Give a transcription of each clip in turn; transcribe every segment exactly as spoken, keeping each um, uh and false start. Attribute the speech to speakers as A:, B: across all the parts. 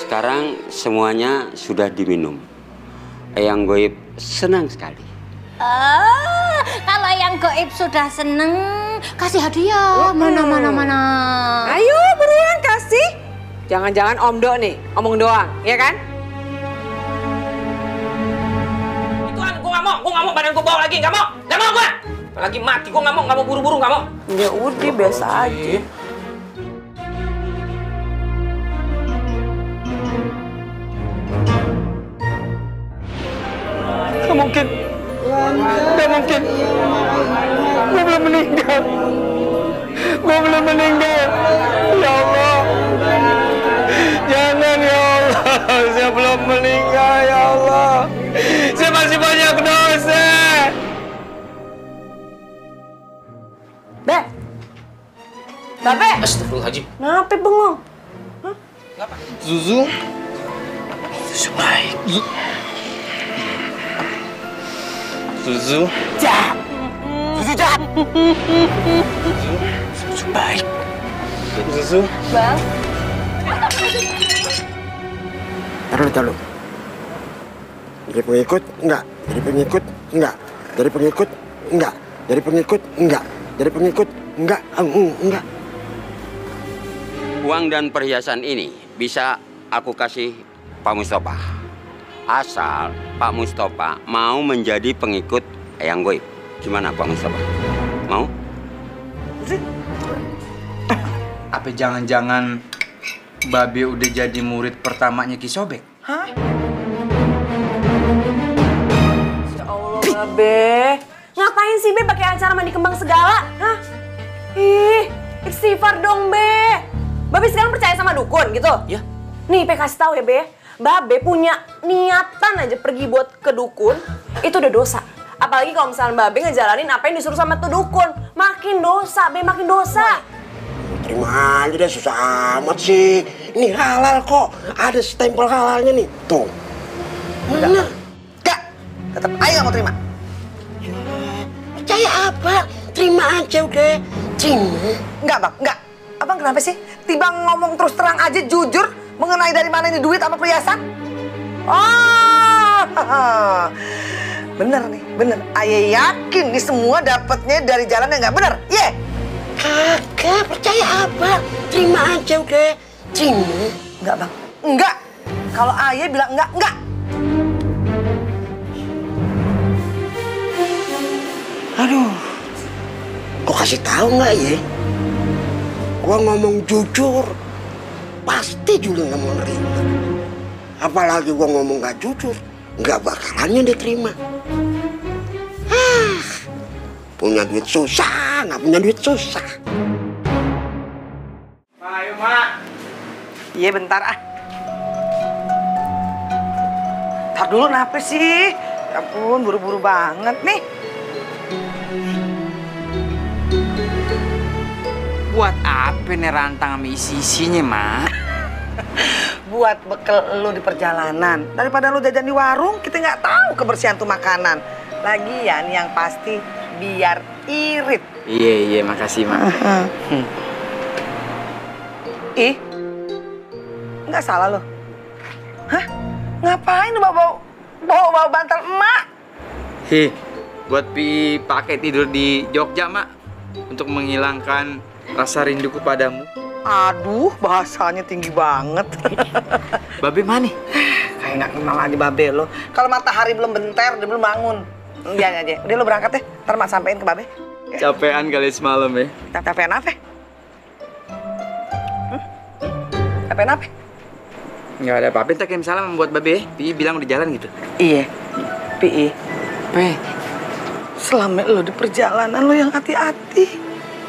A: Sekarang semuanya sudah diminum. Eyang Goib senang sekali.
B: Oh, kalau yang Goib sudah seneng, kasih hadiah. Mana, mana, mana.
C: Ayo buruan kasih. Jangan-jangan Om Do nih, omong doang, ya kan?
D: Itu kan gue nggak mau, gue nggak mau badan gue bawa lagi, nggak mau, nggak mau gue. Lagi mati gue nggak mau, nggak mau buru-buru nggak mau.
C: Ya udah biasa aja.
E: Gak mungkin. Gak mungkin. Gue belum meninggal. Gue belum meninggal. Ya Allah. Jangan ya Allah. Saya belum meninggal ya Allah. Saya masih banyak dosa.
C: Be. Babe.
D: Astagfirullahaladzim.
C: Kenapa bengong? Hah?
D: Kenapa?
E: Zuzu. Zuzu baik. Zuzu.
C: Jahat.
E: Zuzu jahat. Zuzu. Zuzu baik. Zuzu.
C: Bang.
F: Taruh, taruh. Jadi pengikut enggak, jadi pengikut enggak, jadi pengikut enggak, jadi pengikut enggak, jadi pengikut enggak, enggak.
A: Uang dan perhiasan ini bisa aku kasih Pak Mustafa. Asal Pak Mustafa mau menjadi pengikut Eyang Goib. Gimana Pak Mustafa? Mau?
G: Apa jangan-jangan Babe udah jadi murid pertamanya Ki Sobek?
C: Hah? Ya Allah, Babe. Ngapain sih Be pakai acara mandi kembang segala? Hah? Ih, istighfar dong Be. Babe sekarang percaya sama dukun gitu?
D: Ya.
C: Nih, Pe kasih tahu ya Be. Babe punya niatan aja pergi buat ke dukun, itu udah dosa. Apalagi kalau misalnya Babe ngejalanin apa yang disuruh sama tuh dukun. Makin dosa, Be, makin dosa.
F: Terima aja deh, susah amat sih. Ini halal kok, ada stempel halalnya nih. Tuh. Mana?
H: Enggak, tetap ayo nggak mau terima.
F: Percaya apa? Terima aja udah. Terima.
H: Enggak bang, enggak. Abang kenapa sih? Tiba ngomong terus terang aja jujur mengenai dari mana ini duit sama perhiasan? Oh, bener nih, bener. Ayah yakin nih semua dapatnya dari jalan yang nggak bener, ye? Yeah.
F: Kagak, percaya apa? Terima aja udah. Terima.
H: Enggak bang, enggak. Kalau ayah bilang enggak, enggak.
F: Aduh, kok kasih tahu nggak ya? Gua ngomong jujur, pasti Juli nggak mau nerima. Apalagi gua ngomong nggak jujur, nggak bakalannya diterima. Ah, punya duit susah, nggak punya duit susah.
G: Ma, ayo Mak.
H: Iya bentar ah. Ntar dulu kenapa sih? Ya ampun, buru-buru banget nih.
G: Buat apa nih rantang sama isi-isinya, Mak?
H: Buat bekal lu di perjalanan. Daripada lu jajan di warung, kita nggak tahu kebersihan tuh makanan. Lagian yang pasti biar irit.
G: Iya, iya, makasih, Mak.
H: Hmm. Ih, nggak salah lo. Hah? Ngapain lu bawa bawa bawa bantal emak?
G: Hi, buat Pi pakai tidur di Jogja, Mak. Untuk menghilangkan rasa rinduku padamu.
H: Aduh, bahasanya tinggi banget.
G: Babe mana?
H: Kayak nggak kenal aja Babe lo. Kalau matahari belum bentar, dia belum bangun. Iya aja. Udah lo berangkat deh. Ntar mak sampein ke Babe. Ya.
G: Capean kali semalam ya.
H: Capean apa? Hmm? Capean apa?
G: Nggak ada apa-apa. Kita kirim salam buat Babe. Pi bilang udah jalan gitu.
H: Iya. Pi.
G: Pe.
H: Selama lo di perjalanan lo yang hati-hati.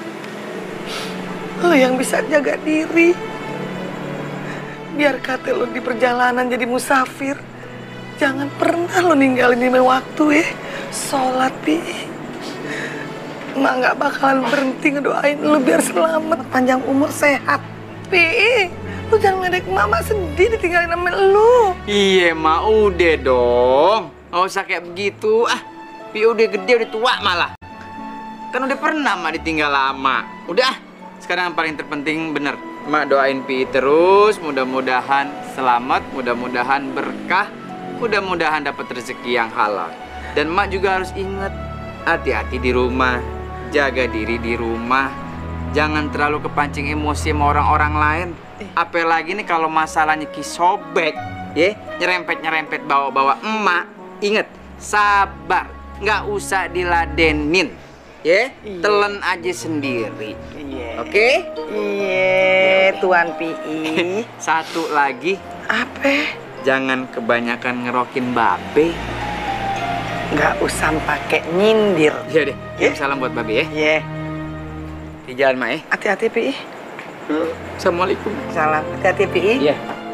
H: Lo yang bisa jaga diri. Biar kata lo di perjalanan jadi musafir. Jangan pernah lo ninggalin lima waktu ya. Sholat, Pi. Emak nggak bakalan berhenti ngedoain lo biar selamat, panjang umur, sehat. Pi, lo jangan ngedek mama sedih ditinggalin sama lo.
G: Iya, Ma, udah dong. Nggak usah kayak begitu. Ah, Pi udah gede, udah tua malah. Kan udah pernah, Ma, ditinggal lama. Udah, sekarang yang paling terpenting bener. Mak doain Pi terus, mudah-mudahan selamat, mudah-mudahan berkah, mudah-mudahan dapat rezeki yang halal. Dan Mak juga harus ingat, hati-hati di rumah, jaga diri di rumah, jangan terlalu kepancing emosi sama orang-orang lain. Apalagi nih kalau masalahnya kisobek, ya, nyerempet-nyerempet bawa-bawa emak. Ingat, sabar, nggak usah diladenin, ya, telan aja sendiri. Oke?
H: Iya, Tuan Pi.
G: Satu lagi,
H: Apa?
G: jangan kebanyakan ngerokin babe.
H: Nggak usah pakai nyindir.
G: Iya deh, kirim salam buat babe ya.
H: Iya.
G: Di jalan Mak ya.
H: Hati-hati Pi.
G: Assalamualaikum.
H: Salam. Hati-hati Pi.
G: Iya.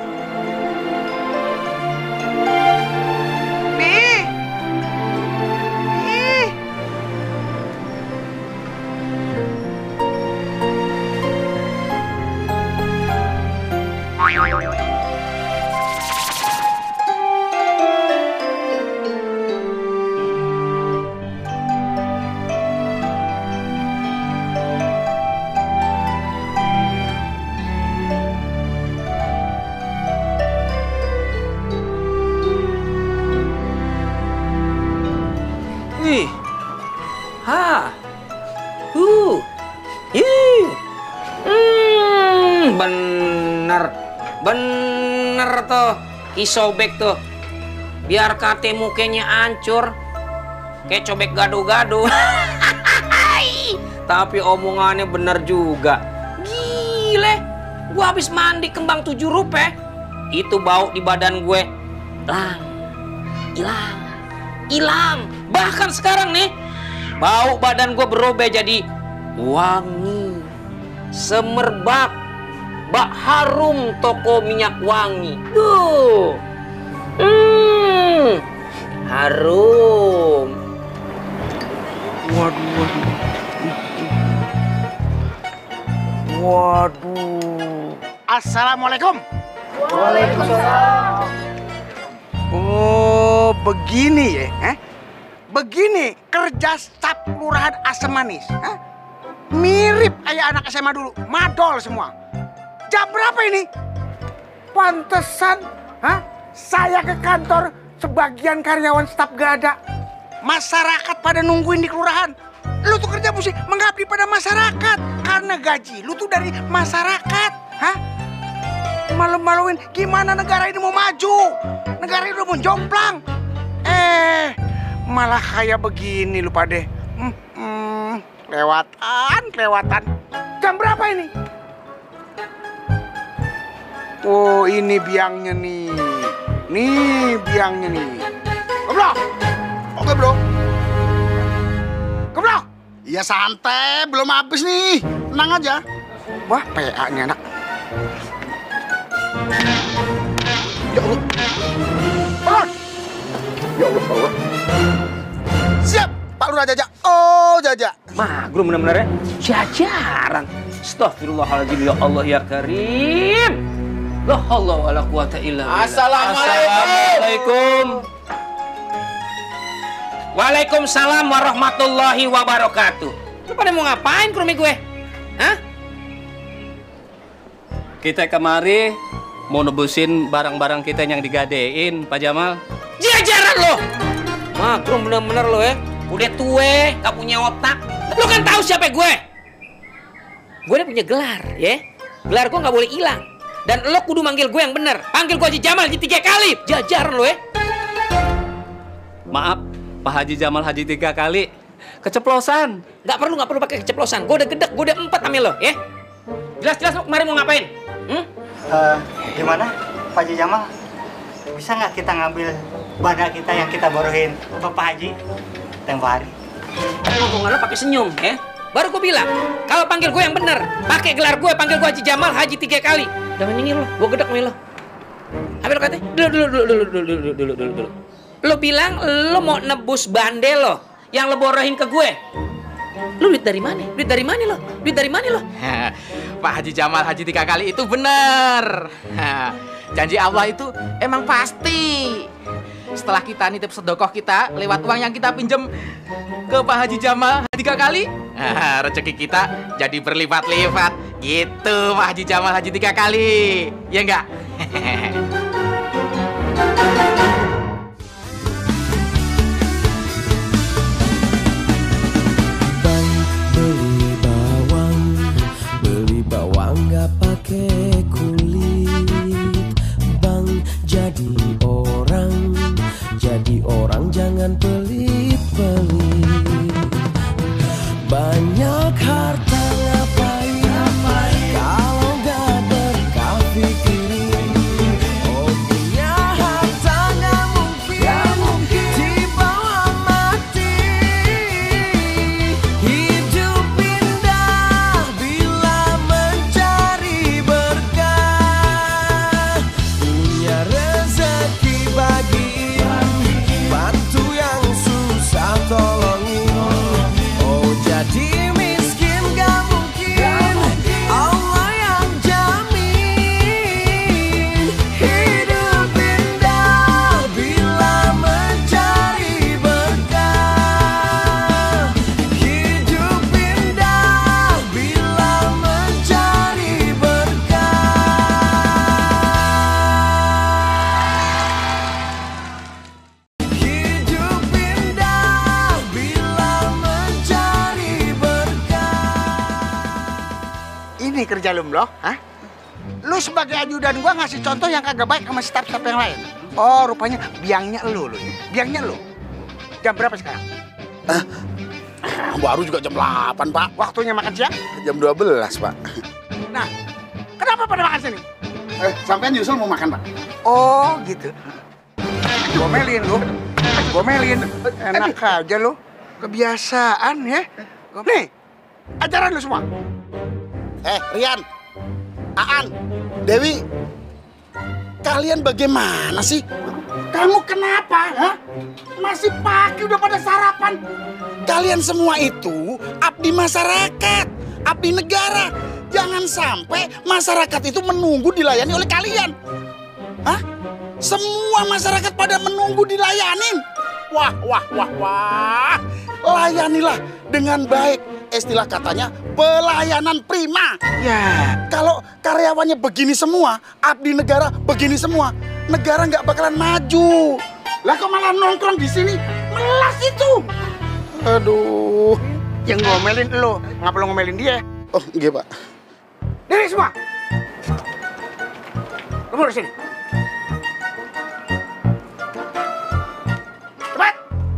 H: Pi. Pi.
D: Wih. Ha. Huh. Ih. Hmm, bener. Bener tuh. Kisobek tuh. Biar kate mukanya hancur. Kayak cobek gado-gado. Tapi omongannya bener juga. Gile. Gua habis mandi kembang tujuh rupiah. Itu bau di badan gue. Lang. Hilang. Hilang. Bahkan sekarang nih, bau badan gue berubah jadi wangi, semerbak, bak harum toko minyak wangi. Duh, hmm, harum.
H: Waduh, waduh. Waduh.
F: Assalamualaikum.
H: Waalaikumsalam.
F: Oh, begini ya? Eh? Begini kerja staf kelurahan Asam Manis. Eh? Mirip kayak anak S M A dulu, madol semua. Jam berapa ini? Pantesan, hah? Saya ke kantor, sebagian karyawan staf gak ada. Masyarakat pada nungguin di kelurahan. Lu tuh kerja mesti mengabdi pada masyarakat. Karena gaji lu tuh dari masyarakat. Hah? Malu-maluin, gimana negara ini mau maju? Negara ini udah mau jomplang. Eh, malah kayak begini lu pade. Hmm, hmm, lewatan, lewatan. Jam berapa ini? Oh, ini biangnya nih. Nih biangnya nih. Goblok. Oke, bro. Goblok.
I: Iya santai, belum habis nih. Tenang aja.
F: Wah, P A-nya anak.
I: Ya Allah.
F: Bangun.
I: Ya Allah, Allah. Siap, Pak Lurah Jaja. Oh, Jaja.
D: Magrum bener-bener ya. Jajaran. Astagfirullahaladzim ya Allah ya Karim. La haula wala quwata illa billah. Assalamualaikum. Waalaikumsalam warahmatullahi wabarakatuh. Lu pada mau ngapain ke rumah gue? Hah?
E: Kita kemari mau nebusin barang-barang kita yang digadein, Pak Jamal.
D: Jajaran lo. Magrum bener-bener lo ya. Udah tue, gak punya otak. Lo kan tahu siapa gue? Gue udah punya gelar, ya. Gelar gue gak boleh hilang. Dan lo kudu manggil gue yang bener. Panggil gue Haji Jamal Haji tiga kali. Jajaran lo ya.
E: Maaf, Pak Haji Jamal Haji tiga kali. Keceplosan.
D: Gak perlu, gak perlu pakai keceplosan. Gue udah gedek, gue udah empat amil lo, ya. Jelas-jelas lo kemarin mau ngapain? Hmm?
J: Uh, gimana, Pak Haji Jamal? Bisa nggak kita ngambil barang kita yang kita borohin Bapak Haji tempo hari?
D: Ngomong lo pakai senyum, ya. Baru gue bilang, kalau panggil gue yang bener, pakai gelar gue, panggil gue Haji Jamal Haji tiga kali. Jangan nyengir lo, gue gedek amil lo. Apa lo katanya? Dulu, dulu, dulu, dulu, dulu, dulu, dulu, dulu, dulu. Lo bilang lo mau nebus bandel lo, yang lo borohin ke gue. Lo duit dari mana? Duit dari mana lo? Duit dari mana lo?
G: Pak Haji Jamal Haji tiga kali itu bener. Janji Allah itu emang pasti. Setelah kita nitip sedekah kita lewat uang yang kita pinjam ke Pak Haji Jamal tiga kali, rezeki kita jadi berlipat-lipat. Gitu Pak Haji Jamal haji tiga kali. Ya enggak?
K: Bang beli bawang, beli bawang gak pakai kulit. Bang jadi orang, jadi orang jangan pelit-pelit. Banyak harta ngapain, ngapain kalau gak berkah pikirin. Oh punya harta gak mungkin, gak mungkin dibawa mati. Hidup indah bila mencari berkah. Punya rezeki bagi, bantu yang susah tolongin. Oh jadi miskin gak mungkin, Allah yang jamin. Hidup indah bila mencari berkah. Hidup indah bila mencari berkah. Hidup indah bila mencari berkah.
I: Ini kerja lu, Mbloh, hah? Lu sebagai ajudan gua ngasih contoh yang kagak baik sama staf-staf yang lain. Oh, rupanya biangnya lu, lu. Biangnya lu. Jam berapa sekarang?
L: Eh, baru juga jam delapan, Pak.
I: Waktunya makan siang?
L: Jam dua belas, Pak.
I: Nah, kenapa pada makan sini?
L: Eh, sampean nyusul mau makan, Pak?
I: Oh, gitu. Gomelin lu. Gomelin. Enak aja lu. Kebiasaan ya. Nih, ajaran lu semua.
L: Eh, Rian, Aan, Dewi, kalian bagaimana sih?
I: Kamu kenapa, ha? Masih pagi udah pada sarapan.
L: Kalian semua itu abdi masyarakat, abdi negara. Jangan sampai masyarakat itu menunggu dilayani oleh kalian. Hah? Semua masyarakat pada menunggu dilayanin. Wah, wah, wah, wah. Layanilah dengan baik. Istilah katanya pelayanan prima.
I: Ya,
L: kalau karyawannya begini semua, abdi negara begini semua, negara nggak bakalan maju.
I: Lah kok malah nongkrong di sini? Melas itu.
L: Aduh,
I: yang ngomelin lo, nggak perlu ngomelin dia.
L: Oh, iya Pak.
I: Diri semua. Kamu di sini. Cepat.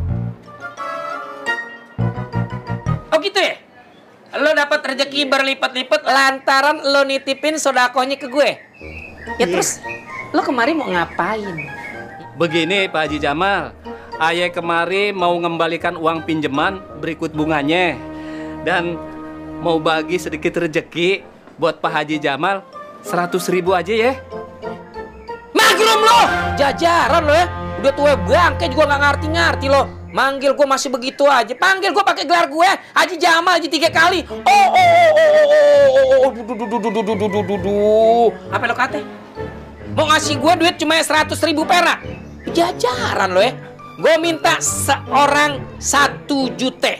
D: Oh gitu ya? Lo dapat rezeki berlipat-lipat lantaran lo nitipin sodakohnya ke gue. Ya terus, lo kemarin mau ngapain?
M: Begini Pak Haji Jamal, ayah kemari mau ngembalikan uang pinjaman berikut bunganya. Dan mau bagi sedikit rezeki buat Pak Haji Jamal seratus ribu aja ya.
D: Magrum lo! Jajaran lo ya. Udah tua bangke juga nggak ngerti-ngerti lo. Manggil gue masih begitu aja. Panggil gue pakai gelar gue Haji Jamal Haji tiga kali. Oh oh oh oh oh oh du du du du du du du du du. Apa lo kate? Mau ngasih gue duit cuma seratus ribu perak. Jajaran lo ya. Gue minta seorang satu juta.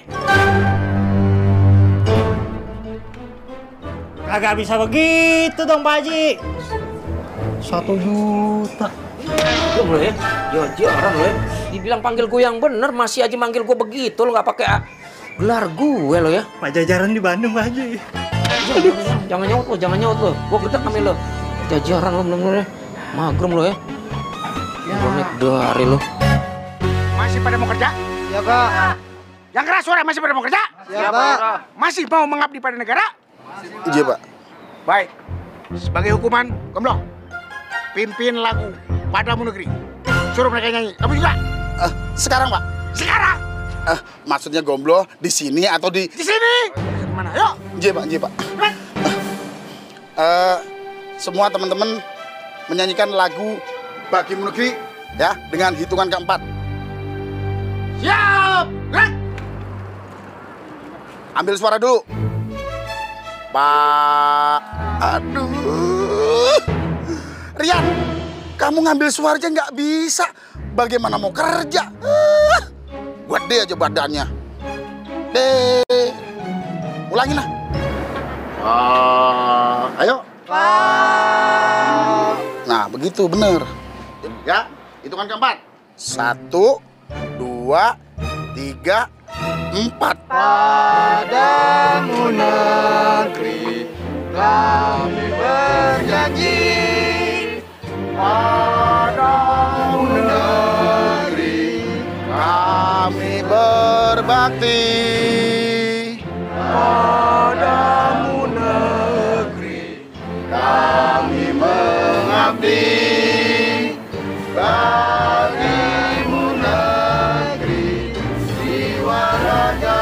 J: Kagak bisa begitu dong Pak Haji. Satu juta.
D: Lo ya, jajaran lo ya. Dibilang panggil gue yang bener, masih aja manggil gue begitu. Lo nggak pakai gelar gue lo ya.
J: Pak Jajaran di Bandung Pak Haji.
D: Jangan, jangan nyaut lo, jangan nyaut lo. Gue gedek sama lo. Jajaran lo bener-bener ya. Magrum lo ya. Gue naik dari lo.
I: Masih pada mau kerja?
J: Ya Pak.
I: Yang keras suara masih pada mau kerja?
J: Ya Pak.
I: Masih mau mengabdi pada negara?
L: Iya Pak.
I: Baik. Sebagai hukuman, Gomloh, pimpin lagu Padamu Negeri. Suruh mereka nyanyi. Kamu juga?
L: Uh, sekarang Pak.
I: Sekarang.
L: Uh, maksudnya Gombloh di sini atau di?
I: Di sini. Di mana? Yuk.
L: Iya Pak, iya Pak. Uh, uh, semua teman-teman menyanyikan lagu Bagimu Negeri ya dengan hitungan keempat.
I: Siap. Gerak.
L: Ambil suara dulu. Pak. Aduh. Rian, kamu ngambil suara aja nggak bisa. Bagaimana mau kerja? Uh, gede aja badannya. Deh. Ulangin lah.
I: Ah.
L: Nah, begitu bener. Ya, hitungan keempat. Satu, dua, tiga, empat.
K: Padamu negeri kami berjanji,
L: Padamu negeri kami berbakti.
K: padamu negeri kami mengabdi, bagimu negeri jiwa raga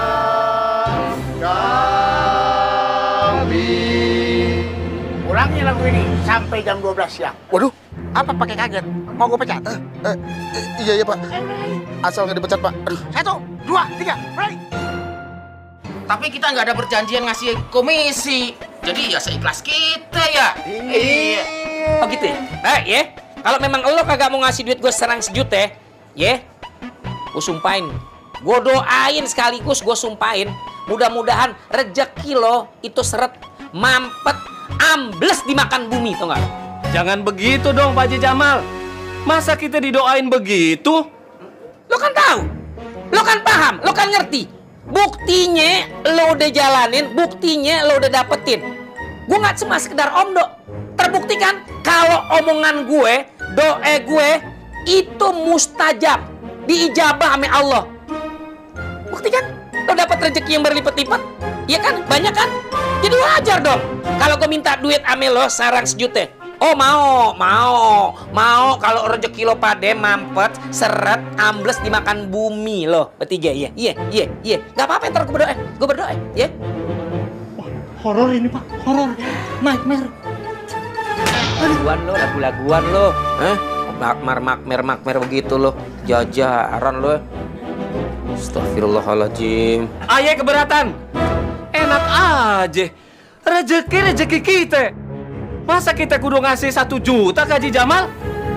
K: kami.
I: Ulangnya lagu ini sampai jam dua belas siang.
L: Waduh,
I: Apa pakai kaget? Mau gue pecat?
L: eh, eh, iya iya Pak. Asal nggak dipecat Pak. Aduh.
I: Satu, dua, tiga, mulai.
D: Tapi kita nggak ada perjanjian ngasih komisi. Jadi ya seikhlas kita ya. Iya. Oh gitu ya? Eh, ya. Kalau memang lo kagak mau ngasih duit gue serang sejuta, ya. Gue sumpahin. Gue doain sekaligus gue sumpahin. Mudah-mudahan rejeki lo itu seret, mampet, ambles dimakan bumi, tau nggak?
M: Jangan begitu dong Pak Haji Jamal. Masa kita didoain begitu?
D: Lo kan tahu, lo kan paham, lo kan ngerti. Buktinya lo udah jalanin, buktinya lo udah dapetin. Gue nggak cuma sekedar omdo. Terbukti kan kalau omongan gue, doa gue itu mustajab, diijabah sama Allah. Bukti kan lo dapet rezeki yang berlipat-lipat, iya kan? Banyak kan? Jadi wajar dong kalau gue minta duit ame lo sarang sejuta. Oh mau, mau, mau kalau rezeki lo pade mampet, seret, ambles dimakan bumi lo bertiga, iya, iya, iya, iya. Gak apa-apa ntar gue berdoa, gue berdoa, ya.
J: Horor ini Pak, horor.
D: Nightmare. Laguan lo, lagu-laguan lo, eh? Makmer, makmer, makmer begitu lo, jajaran lo. Astagfirullahaladzim.
M: Ayah keberatan. Enak aja. Rezeki rezeki kita. Masa kita kudu ngasih satu juta ke Haji Jamal?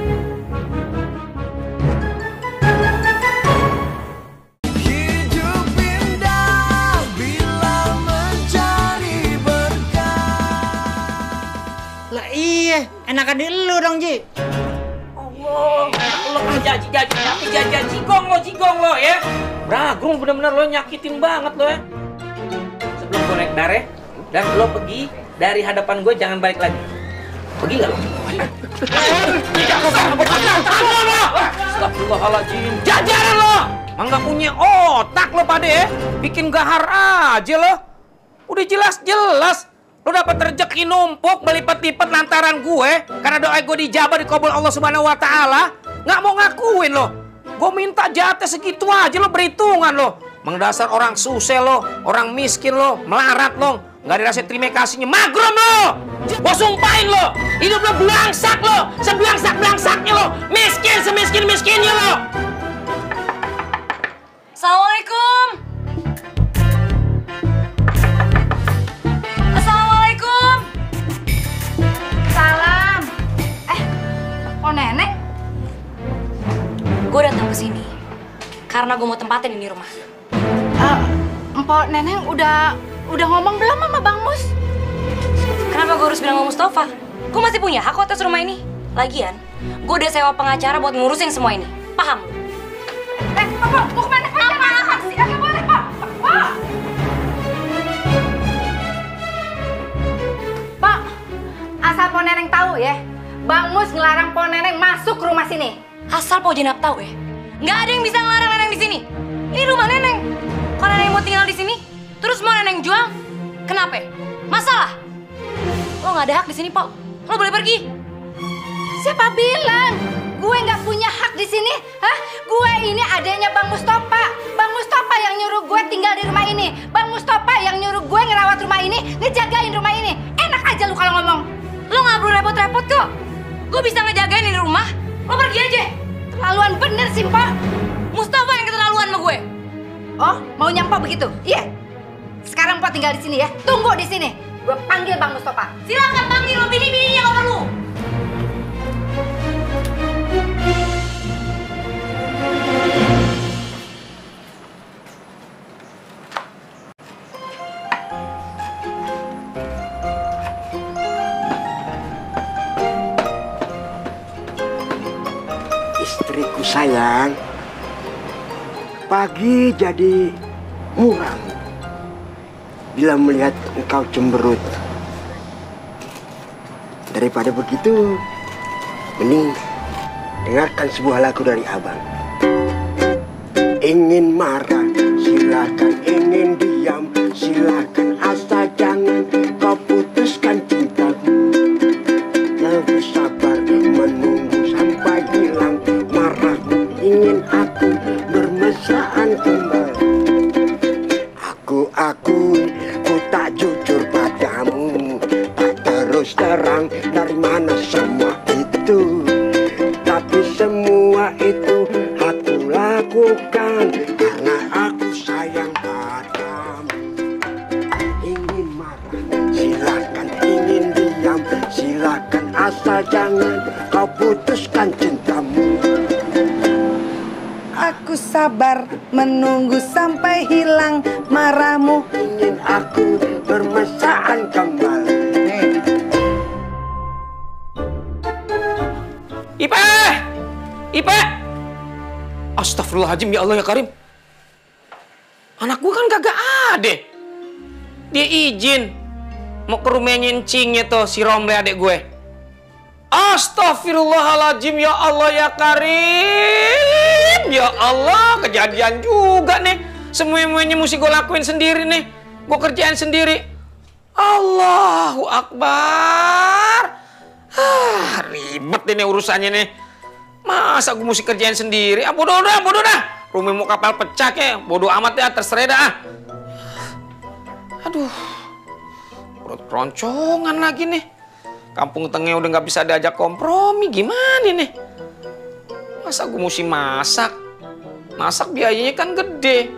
K: Hidup indah bila mencari berkah.
J: Lah iya, enakan di lu dong Ji.
D: Allah, lo kan jaji-jaji, tapi jajan jigong lo, jigong lo ya. Bragung bener-bener lo nyakitin banget lo ya. Sebelum gue naik dareh, dan lo pergi dari hadapan gue jangan balik lagi. Pergi nggak lo? Astagfirullahaladzim, jajaran lo! Emang nggak punya otak lo pade ya? Bikin gahar aja lo. Udah jelas-jelas lo dapat rezeki numpuk berlipat-lipat lantaran gue karena doa gue dijabah dikabul Allah Subhanahu Wa Taala. Nggak mau ngakuin lo. Gue minta jatah segitu aja lo berhitungan lo. Emang dasar orang susah lo, orang miskin lo, melarat lo. Nggak ada rasa terima kasihnya, magrum lo. Gue sumpahin lo, hidup lo belangsak lo, sebelangsak-belangsaknya lo, miskin semiskin-miskinnya lo.
C: Assalamualaikum. Assalamualaikum.
B: Salam. Eh, oh nenek?
C: Gue datang ke sini karena gue mau tempatin ini rumah.
B: Uh, Empok Neneng udah udah ngomong belum sama Bang Mus?
C: Kenapa gue harus bilang sama Mustafa? Gue masih punya hak atas rumah ini. Lagian, gue udah sewa pengacara buat ngurusin semua ini. Paham?
B: Eh, Pak, mau kemana? Apa sih? Agak boleh, Pak. Pak. Pak, asal Po Neneng tahu ya, Bang Mus ngelarang Po Neneng masuk ke rumah sini.
C: Asal Po Jenap tahu ya, nggak ada yang bisa ngelarang Neneng di sini. Ini rumah Neneng. Kalau Neneng mau tinggal di sini, terus mau Neneng jual, kenapa? Masalah? Lo nggak ada hak di sini, Po. Lo boleh pergi.
B: Siapa bilang gue nggak punya hak di sini? Hah? Gue ini adanya Bang Mustafa. Bang Mustafa yang nyuruh gue tinggal di rumah ini. Bang Mustafa yang nyuruh gue ngerawat rumah ini, ngejagain rumah ini. Enak aja lu kalau ngomong.
C: Lo nggak perlu repot-repot kok. Gue bisa ngejagain ini rumah. Lo pergi aja.
B: Keterlaluan bener sih, Pak.
C: Mustafa yang keterlaluan sama gue.
B: Oh, mau nyampok begitu? Iya. Sekarang Pak tinggal di sini ya. Tunggu di sini. Gue panggil Bang Mustafa.
C: Silakan panggil lo bini-bininya kalau perlu.
F: Sayang, pagi jadi muram bila melihat engkau cemberut. Daripada begitu, mending dengarkan sebuah lagu dari abang. Ingin marah, silakan. Ingin diam, silakan. Asal jangan kau putuskan cintamu. Lebih sabar menunggu sampai hilang marahmu. Ingin aku bermesraan kembali. Aku akui, ku tak jujur padamu. Tak terus terang dari mana semua itu. Tapi semua itu aku lakukan karena aku sayang padamu. Ingin marah, silakan. Ingin diam, silakan. Asal jangan kau putuskan cintamu.
H: Aku sabar menunggu sampai hilang marahmu.
F: Ingin aku bermesraan kembali.
D: Ipe! Ipe! Astagfirullahaladzim, ya Allah ya Karim. Anak gue kan kagak ada. Dia izin mau ke rumahnya encingnya tuh, si Romle adik gue. Astagfirullahaladzim, ya Allah ya Karim. Ya Allah, kejadian juga nih. Semua-muanya mesti gue lakuin sendiri nih. Gue kerjain sendiri. Allahu Akbar. Ah, ribet ini urusannya nih. Masa gue mesti kerjain sendiri? Ah, bodoh dah, bodoh dah. Rumah mau kapal pecah ya. Bodoh amat ya, terserah dah. Aduh. Perut keroncongan lagi nih. Kampung Tengah udah nggak bisa diajak kompromi. Gimana nih? Masa gue mesti masak? Masak biayanya kan gede.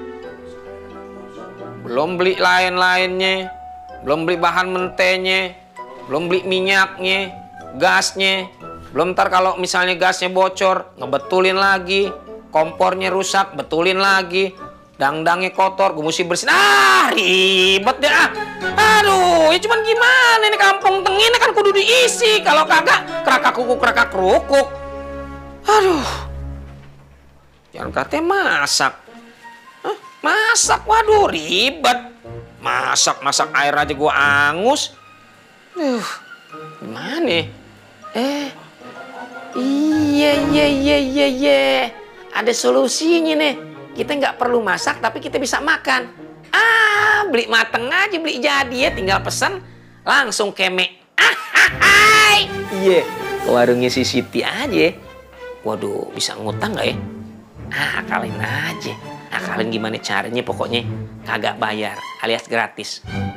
D: Belum beli lain-lainnya. Belum beli bahan mentenya. Belum beli minyaknya. Gasnya, belum ntar kalau misalnya gasnya bocor, ngebetulin lagi, kompornya rusak, betulin lagi, dangdangnya kotor, gue mesti bersihin. Ah, ribet deh ah. Aduh, ya cuman gimana ini Kampung Tengah ini kan kudu diisi, kalau kagak kerakak kukuk kerakak kerukuk. Aduh, jangan katanya masak. Hah? Masak, waduh ribet. Masak masak air aja gue angus. Duh, gimana? Eh, iya iya iya iya iya, ada solusinya nih. Kita nggak perlu masak tapi kita bisa makan. Ah, beli mateng aja, beli jadi ya, tinggal pesen langsung keme. Ah, hai, iya, ke warungnya si Siti aja. Waduh, bisa ngutang nggak ya? Ah, akalin aja. Akalin gimana caranya, pokoknya kagak bayar alias gratis.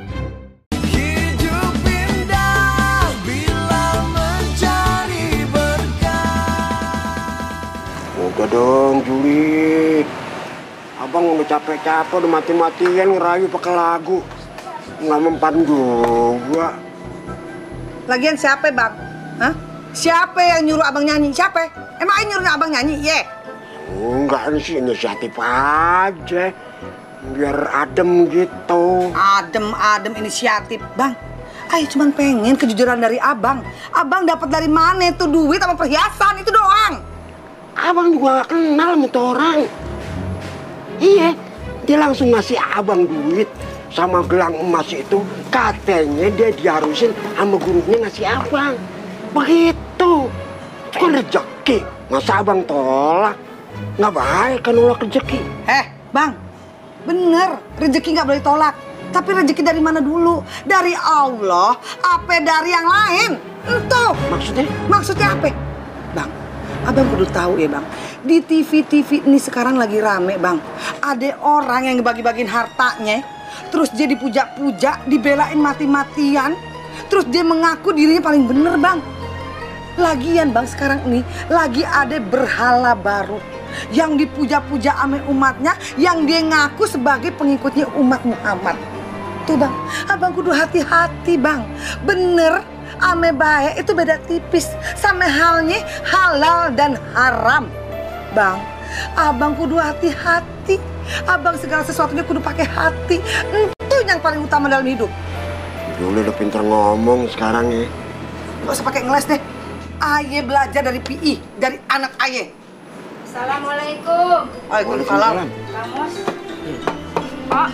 F: Udah dong, Juli. Abang udah capek-capek, udah mati-matian ngerayu pakai lagu. Nggak mempan juga.
H: Lagian siapa bang? Hah? Siapa yang nyuruh abang nyanyi? Siapa? Emang yang nyuruh abang nyanyi? Ye?
F: Enggak, ini sih inisiatif aja. Biar adem gitu.
H: Adem-adem inisiatif, bang. Ayo cuman pengen kejujuran dari abang. Abang dapat dari mana tuh duit sama perhiasan itu doang?
F: Abang juga gak kenal sama tuh orang. Iya, dia langsung ngasih abang duit sama gelang emas itu. Katanya dia diharusin sama gurunya ngasih abang. Begitu. Itu kan rezeki. Masa abang tolak? Nggak baik kan nolak rezeki.
H: Eh, bang, bener. Rezeki nggak boleh tolak. Tapi rezeki dari mana dulu? Dari Allah, apa dari yang lain? Entuh.
F: Maksudnya?
H: Maksudnya apa? Bang, abang kudu tahu ya bang, di T V-T V ini sekarang lagi rame bang. Ada orang yang ngebagi-bagiin hartanya, terus dia dipuja-puja, dibelain mati-matian, terus dia mengaku dirinya paling bener bang. Lagian bang sekarang ini lagi ada berhala baru yang dipuja-puja ame umatnya, yang dia ngaku sebagai pengikutnya umat Muhammad. Tuh bang, abang kudu hati-hati bang. Bener ame baik itu beda tipis, sama halnya halal dan haram. Bang, abang kudu hati-hati. Abang segala sesuatunya kudu pakai hati. Itu yang paling utama dalam hidup.
F: Dulu udah pintar ngomong sekarang ya.
H: Gak usah pakai ngeles deh. Aye belajar dari P I, dari anak Aye.
B: Assalamualaikum.
I: Waalaikumsalam.
B: Bang Mus. Pak.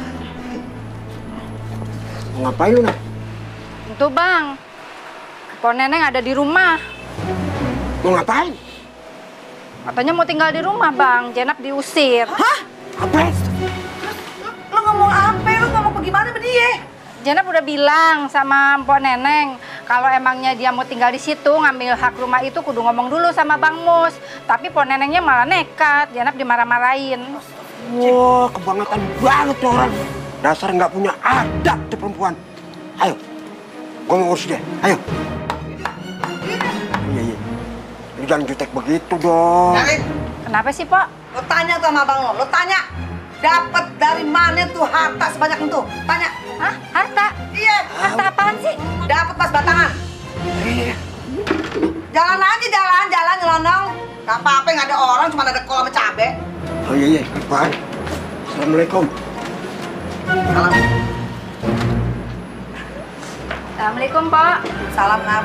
F: Mau ngapain lu, Nak?
B: Itu Bang. Pok Neneng ada di rumah.
F: Mau ngapain?
B: Katanya mau tinggal di rumah Bang. Jenap diusir.
H: Hah?
F: Apa?
H: Lo ngomong apa? Lo ngomong bagaimana sama dia?
B: Jenap udah bilang sama Mpok Neneng kalau emangnya dia mau tinggal di situ ngambil hak rumah itu kudu ngomong dulu sama Bang Mus. Tapi Mpok Nenengnya malah nekat. Jenap dimarah-marahin.
F: Wah, kebangetan banget tuh orang. Dasar nggak punya adab tuh perempuan. Ayo, gua mau urus deh. Ayo. Iya, iya. Lu jangan jutek begitu dong.
H: Yarin,
B: Kenapa sih, Pok?
H: lo tanya sama abang lo. Lo tanya. Dapat dari mana tuh harta sebanyak itu? Tanya.
B: Hah? Harta?
H: Iya.
B: Harta apaan sih?
H: Dapat pas batangan.
F: Iya.
H: Jalan aja, jalan, jalan, nyelonong. Gak apa-apa, nggak ada orang, cuma ada kol sama cabe.
F: Oh iya, iya. Apaan? Assalamualaikum.
H: Salam.
B: Assalamualaikum, Pok.
H: Salam, Nam.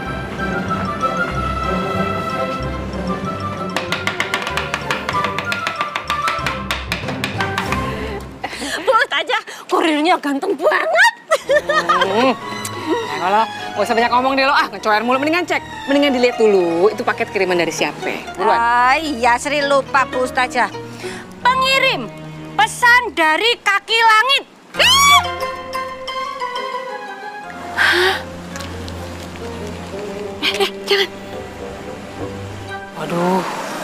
C: Lihat aja, kurirnya ganteng banget.
N: Hmm. Nah, kalau gak usah banyak ngomong deh lo, ah ngecoer mulu, mendingan cek. Mendingan dilihat dulu, itu paket kiriman dari siapa. Buruan.
B: Ah, iya, Sri lupa Bu Ustazah. Pengirim pesan dari kaki langit.
C: Hah? Eh, eh, jangan.
F: Waduh.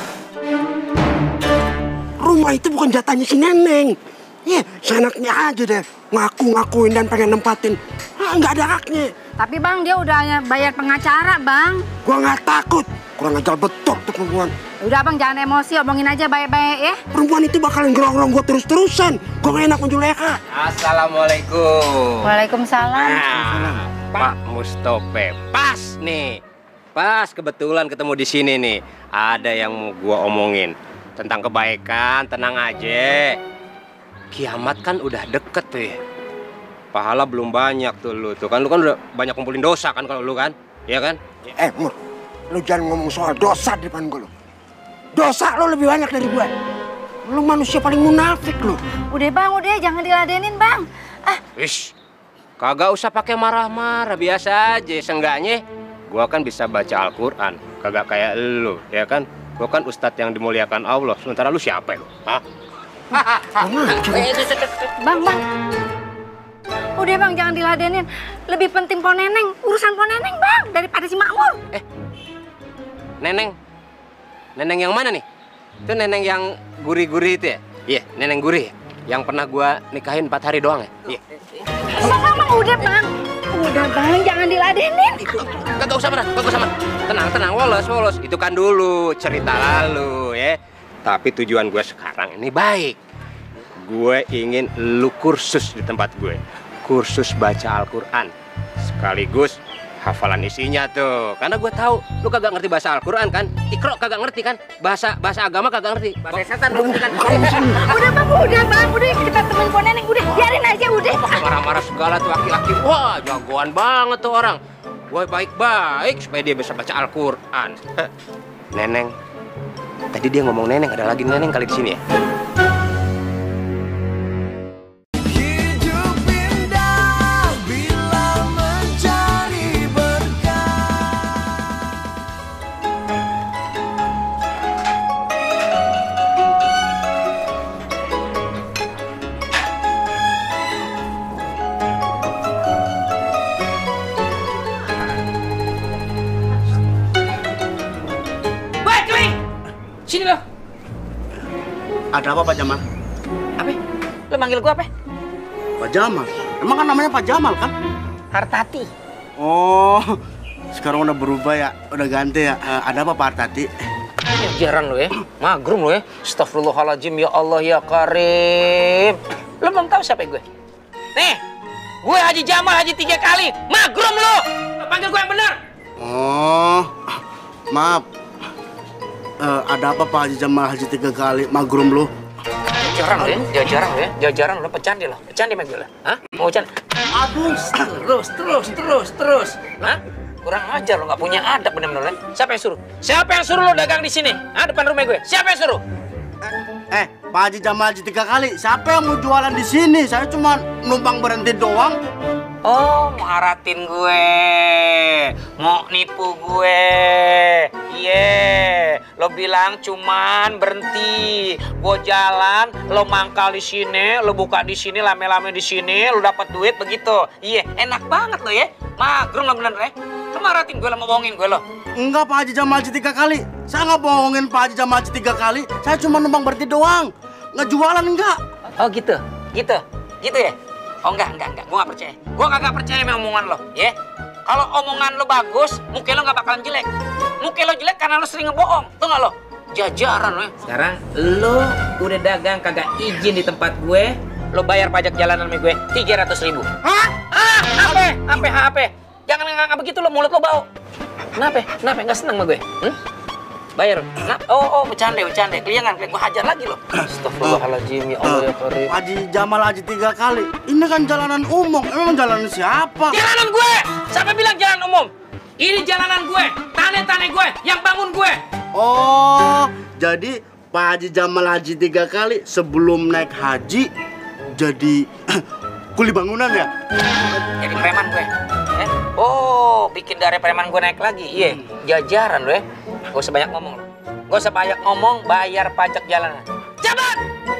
F: Rumah itu bukan jatahnya si Neneng. Iya, yeah, seenaknya aja deh. Ngaku-ngakuin dan pengen nempatin. Ah, nggak ada haknya.
B: Tapi Bang, dia udah bayar pengacara, Bang.
F: Gua nggak takut. Kurang ajar betul tuh perempuan.
B: Udah Bang, jangan emosi, omongin aja baik-baik ya.
F: Perempuan itu bakalan gerong-gerong gua terus-terusan. Gua nggak enak menjuleha.
M: Assalamualaikum.
B: Waalaikumsalam.
M: Nah, Pak Mustope, pas nih. Pas kebetulan ketemu di sini nih. Ada yang mau gua omongin tentang kebaikan, tenang aja. Kiamat kan udah deket tuh ya. Pahala belum banyak tuh lu tuh kan. Lu kan udah banyak kumpulin dosa kan kalau lu kan. Iya kan?
F: Eh, Mur. Lu jangan ngomong soal dosa di depan gua lu. Dosa lu lebih banyak dari gua. Lu manusia paling munafik lu.
B: Udah Bang, udah jangan diladenin Bang. Ah,
M: Ish, kagak usah pakai marah-marah, biasa aja. Seenggaknya gua kan bisa baca Al-Quran. Kagak kayak lu, ya kan? Gua kan ustadz yang dimuliakan Allah. Sementara lu siapa lu? Hah?
B: Bang, Bang. Udah Bang, jangan diladenin. Lebih penting Po Neneng, urusan Po Neneng Bang, daripada si Makmur.
M: Eh, Neneng? Neneng yang mana nih? Itu Neneng yang gurih-gurih itu ya? Iya, Neneng gurih. Yang pernah gua nikahin empat hari doang ya? Iya.
B: Bang, Bang, Bang, udah Bang. Udah Bang, jangan diladenin.
M: Kagak usah marah, kagak usah marah. Tenang, tenang, wolos, wolos. Itu kan dulu cerita lalu ya. Tapi tujuan gue sekarang ini baik. Gue ingin lu kursus di tempat gue. Kursus baca Al-Quran. Sekaligus hafalan isinya tuh. Karena gue tahu lu kagak ngerti bahasa Al-Quran kan. Ikro kagak ngerti kan. Bahasa bahasa agama kagak ngerti. Bahasa setan lu ngerti kan.
B: Udah Bang, udah Bang. Udah kita temen Po Neneng. Udah, biarin aja udah.
M: Marah-marah segala tuh laki-laki. Wah, jagoan banget tuh orang. Gue baik-baik supaya dia bisa baca Al-Quran. Neneng. Tadi dia ngomong Neneng, ada lagi Neneng kali di sini ya?
K: Hidup indah bila mencari berkah.
D: Wah, cuy! Sini lo.
L: Ada apa Pak Jamal?
D: Apa? Lo manggil gua apa?
L: Pak Jamal? Emang kan namanya Pak Jamal kan?
D: Hartati.
L: Oh, sekarang udah berubah ya, udah ganti ya. Eh, ada apa Pak Hartati?
D: Jarang lo ya, magrum lo ya. Astagfirullahaladzim, ya Allah ya Karim. Lo belum tahu siapa gue? Nih, gue Haji Jamal Haji tiga kali. Magrum lo. Panggil gue yang benar.
L: Oh, maaf. Eh, ada apa Pak Haji Jamal Haji tiga kali magrum lu?
D: Jarang lo ya, jangan jarang lo ya, jangan jarang lo pecandi lo, pecandi manggil lo. Hah? Mau pecandi? Aduh, terus, terus, terus, terus. Hah? Kurang ajar lo, nggak punya adab bener-bener. Ya? Siapa yang suruh? Siapa yang suruh lo dagang di sini? Ah, depan rumah gue. Siapa yang suruh?
L: Eh, Pak Haji Jamal Haji tiga kali. Siapa yang mau jualan di sini? Saya cuma numpang berhenti doang.
D: Oh, mau haratin gue, mau nipu gue, iya. Yeah. Lo bilang cuman berhenti, gue jalan, lo mangkal di sini, lo buka di sini, lame-lame di sini, lo dapat duit begitu. Iya, yeah. Enak banget lo ya, magrung lo bener ya. Lo haratin gue, lo mau bohongin gue lo.
L: Enggak, Pak Haji Jamal Haji tiga kali. Saya nggak bohongin Pak Haji Jamal Haji tiga kali. Saya cuma numpang berhenti doang, nggak jualan enggak.
D: Oh gitu, gitu, gitu ya. Oh enggak, enggak, enggak, gue gak percaya. Gue kagak percaya sama omongan lo, ya. Kalau omongan lo bagus, muka lo gak bakalan jelek. Muka lo jelek karena lo sering ngebohong, tuh gak lo? Jajaran lo ya. Sekarang lo udah dagang kagak izin di tempat gue, lo bayar pajak jalanan sama gue tiga ratus ribu. Hah? Ah, apa? Apa? Apa? Jangan nggak begitu lo, mulut lo bau. Kenapa? Kenapa? Nggak senang sama gue? Hmm? Bayar. Nah, oh, oh, bercanda, bercanda. Keliangan, gue hajar lagi loh. Astagfirullahaladzim, ya Allah ya Karim.
L: Haji Jamal Haji tiga kali. Ini kan jalanan umum. Emang jalanan siapa?
D: Jalanan gue. Siapa bilang jalan umum? Ini jalanan gue. Tane-tane gue. Yang bangun gue.
L: Oh, jadi Pak Haji Jamal Haji tiga kali sebelum naik haji jadi kuli bangunan ya?
D: Jadi preman gue. Eh? Oh, bikin dari preman gue naik lagi. Iya, jajaran lo ya. Gak usah banyak ngomong lo. Gak usah banyak ngomong, bayar pajak jalanan. Cepat!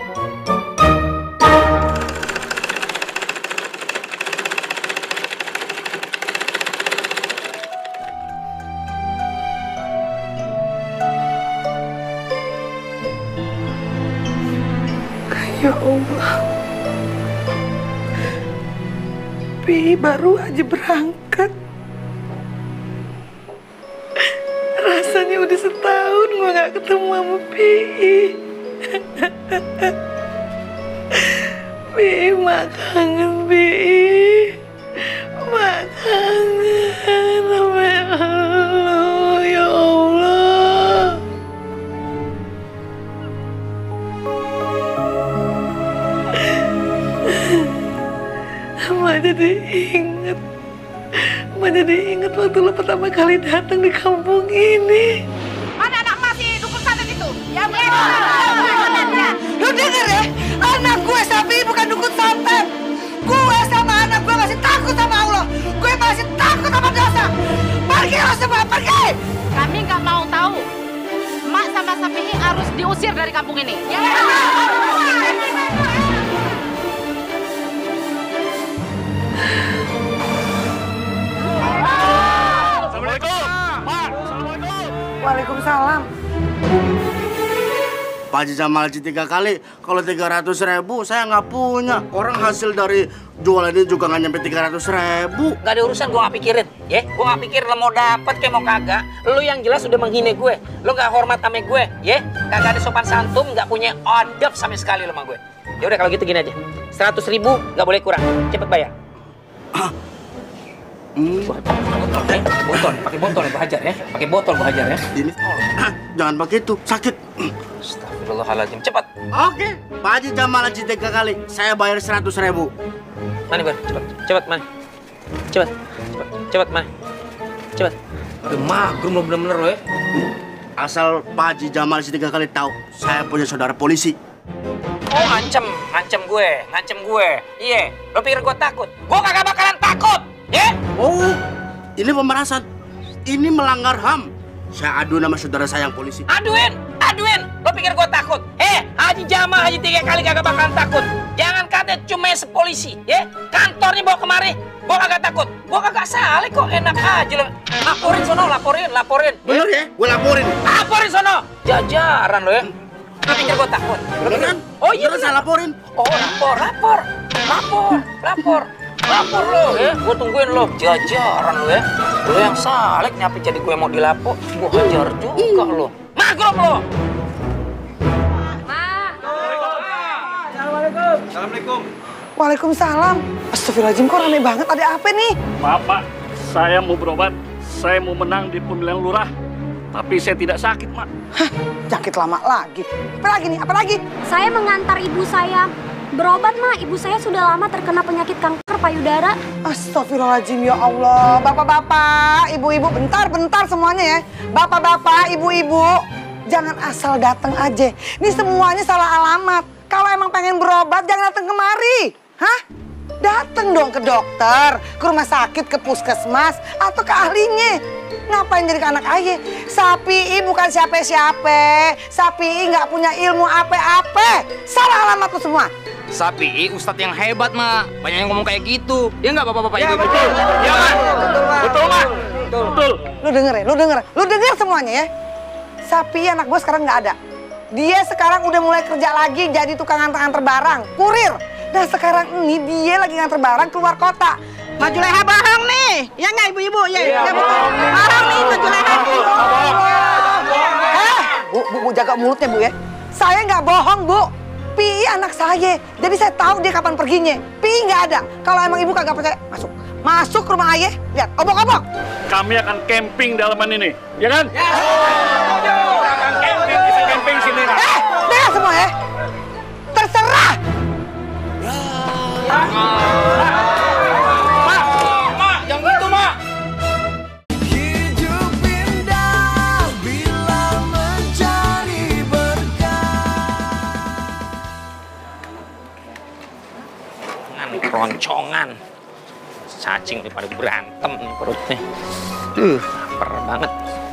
H: Ya Allah. Pi baru aja berangkat. Rasanya udah setahun gue gak ketemu sama Pi. Pi, mak kangen Pi. Mak kangen sama lo, ya Allah. Mak jadi inget. Mak jadi inget waktu lo pertama kali datang di kampung ini.
B: Mana anak masih dukun santet itu? Ya benar.
H: Lo denger ya? Anak gue Sapi bukan dukun santet. Gue sama anak gue masih takut sama Allah. Gue masih takut sama dosa. Pergi lo semua, pergi!
B: Kami nggak mau tahu. Emak sama Sapi harus diusir dari kampung ini. Ya.
L: Assalamualaikum. Pak, Assalamualaikum.
H: Waalaikumsalam.
L: Pak Haji Jamal Haji tiga kali, kalau tiga ratus ribu saya nggak punya. Orang hasil dari jualan ini juga nggak nyampe tiga ratus ribu.
D: Gak ada urusan, gue gak pikirin. Ya, gue gak pikir lo mau dapet kayak mau kagak. Lo yang jelas udah menghina gue. Lo gak hormat sama gue. Ya, kagak ada sopan santun, gak punya adab sama sekali lo sama gue. Ya udah kalau gitu gini aja. Seratus ribu gak boleh kurang. Cepet bayar.
L: Hmm.
D: Eh, botol, pakai botol gue hajar ya. Pakai botol gue hajar ya.
L: Ini jangan begitu, sakit.
D: Astagfirullahaladzim, cepat.
L: Oke, Pak Haji Jamal Haji tiga kali, saya bayar seratus ribu.
D: Mana ber, cepat, cepat mana, cepat, cepat, cepat mana, cepat. Udah magrum lo bener-bener lo ya.
L: Asal Pak Haji Jamal Haji tiga kali tahu, saya punya saudara polisi.
D: Oh, ngancem, ngancem gue, ngancem gue. Iya, lo pikir gue takut? Gue kagak bakalan takut, ya?
L: Oh, ini pemerasan, ini melanggar H A M. Saya adu nama saudara saya yang polisi.
D: Aduin, aduin. Lo pikir gue takut? Eh, Haji Jamal Haji tiga kali kagak bakalan takut. Jangan kata cuma sepolisi, ya? Kantornya bawa kemari, gue kagak takut. Gue kagak salah kok, enak aja lo. Laporin sono, laporin, laporin.
L: Bener ya? Gue laporin.
D: Laporin sono. Jajaran lo ya. Lo pikir gue takut?
L: Beneran?
D: Oh iya,
L: beneran saya laporin.
D: Oh, lapor, lapor, lapor, lapor. Lapor lo ya, gue tungguin lo. Jajaran lo ya. Lo yang salek nyampe jadi gue mau dilapor, gue hajar juga lo. Magrum lo.
M: Assalamualaikum. Assalamualaikum.
H: Waalaikumsalam. Astagfirullahaladzim, kok rame banget? Ada apa nih?
M: Maaf Pak, saya mau berobat. Saya mau menang di pemilihan lurah. Tapi saya tidak sakit, Mak.
H: Hah, jangkit lama lagi. Apa lagi nih? Apa lagi?
O: Saya mengantar ibu saya Berobat, Ma. Ibu saya sudah lama terkena penyakit kanker payudara.
H: Astagfirullahaladzim, ya Allah. Bapak-bapak, ibu-ibu, bentar-bentar semuanya ya. Bapak-bapak, ibu-ibu, jangan asal datang aja. Ini semuanya salah alamat. Kalau emang pengen berobat, jangan datang kemari. Hah? Datang dong ke dokter, ke rumah sakit, ke puskesmas, atau ke ahlinya. Ngapain jadi ke anak ayah? Sapi bukan siapa-siapa. Sapi nggak punya ilmu apa-apa. Salah alamat tuh semua.
D: Sapi ustadz yang hebat, Mak. Banyak yang ngomong kayak gitu. Ya nggak bapak-bapak?
H: Ya,
D: Ibu?
H: betul.
D: Ya, Mak? Betul, Mak?
H: Betul. Betul. Lu denger ya, lu denger. Lu denger semuanya ya. Sapi anak gue sekarang nggak ada. Dia sekarang udah mulai kerja lagi jadi tukang antar-antar barang, kurir. Nah sekarang ini dia lagi nganter barang keluar kota. Maju leha bahang nih, ya nggak ibu-ibu? Ya, ya, ya betul. Bahang nih, maju leha. Eh, bu, bu, bu, jaga mulutnya bu ya. Saya nggak bohong bu. Pi anak saya, jadi saya tahu dia kapan perginya. Pi nggak ada. Kalau emang ibu kagak percaya, masuk. Masuk ke rumah ayah, lihat, obok-obok.
P: Kami akan camping dalaman ini, ya kan? Ya. Akan camping, bisa camping sini.
H: Eh, dengar semua ya. Terserah.
D: Mak, mak, jangan gitu, mak.
K: Hidup indah bila mencari berkah.
D: Ngan keroncongan. Cacing daripada berantem nih perutnya. Duh, lapar banget.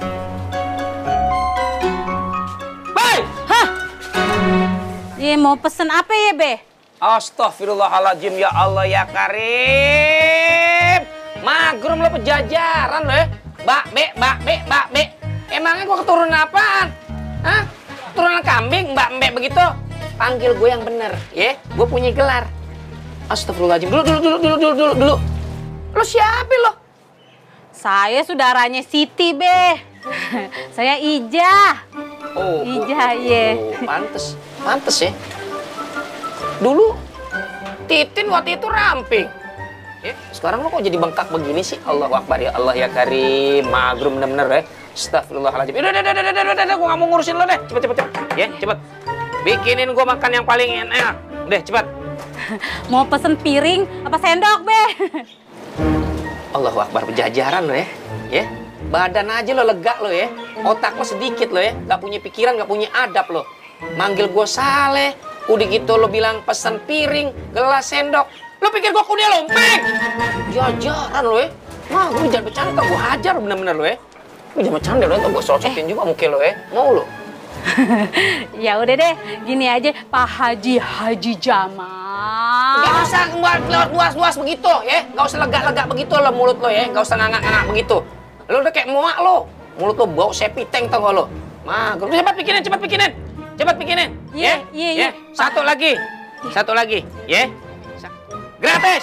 N: Bay! Hah? Ye, mau pesen apa ya, Be?
D: Astagfirullahaladzim, ya Allah ya Karim. Magrum lo pejajaran lo ya. Bakbe, bakbe, bakbe. Emangnya gua keturunan apaan? Hah? Keturunan kambing, mbak-mbak begitu? Panggil gue yang bener, ya. Gue punya gelar. Astagfirullahaladzim. Dulu, dulu, dulu, dulu, dulu, dulu, dulu. Lo siapa lo?
N: Saya saudaranya Siti, Be. Saya Ija.
D: Oh,
N: Ija,
D: oh,
N: ye.
D: oh, pantes, pantes ya. Dulu Titin waktu itu ramping. Ya, sekarang lo kok jadi bengkak begini sih? Allahu Akbar, ya Allah ya Karim. Magrum bener-bener ya. Astagfirullahaladzim. Udah, udah, udah, udah, udah, udah, gue gak mau ngurusin lo deh. Cepet, cepet, cepet. Ya, cepet. Bikinin gue makan yang paling enak. Udah, cepet.
N: Mau pesen piring apa sendok, Be?
D: Allahu Akbar, pejajaran lo ya. Ya, badan aja lo lega lo ya. Otak lo sedikit lo ya. Gak punya pikiran, gak punya adab lo. Manggil gue Saleh. Udah gitu lo bilang pesen piring, gelas sendok. Lo pikir gue kuda lompeng? Jajaran lo ya. Mah, gue jangan bercanda, gue hajar bener-bener lo ya. Gue jangan bercanda lo, gue socokin juga mungkin lo ya. Mau lo?
N: Ya udah deh, gini aja, Pak Haji Haji Jamal.
D: Gak usah lewat luas-luas begitu ya. Gak usah lega-lega begitu lo mulut lo ya. Gak usah ngangak-ngangak begitu. Lo udah kayak muak lo. Mulut lo bau sepiteng tau gak lo? Mah, gue cepat bikinin, cepat bikinin. Cepat bikinin.
N: Iya,
D: ya,
N: iya,
D: ya.
N: iya.
D: Satu lagi. Satu lagi, ya. Gratis.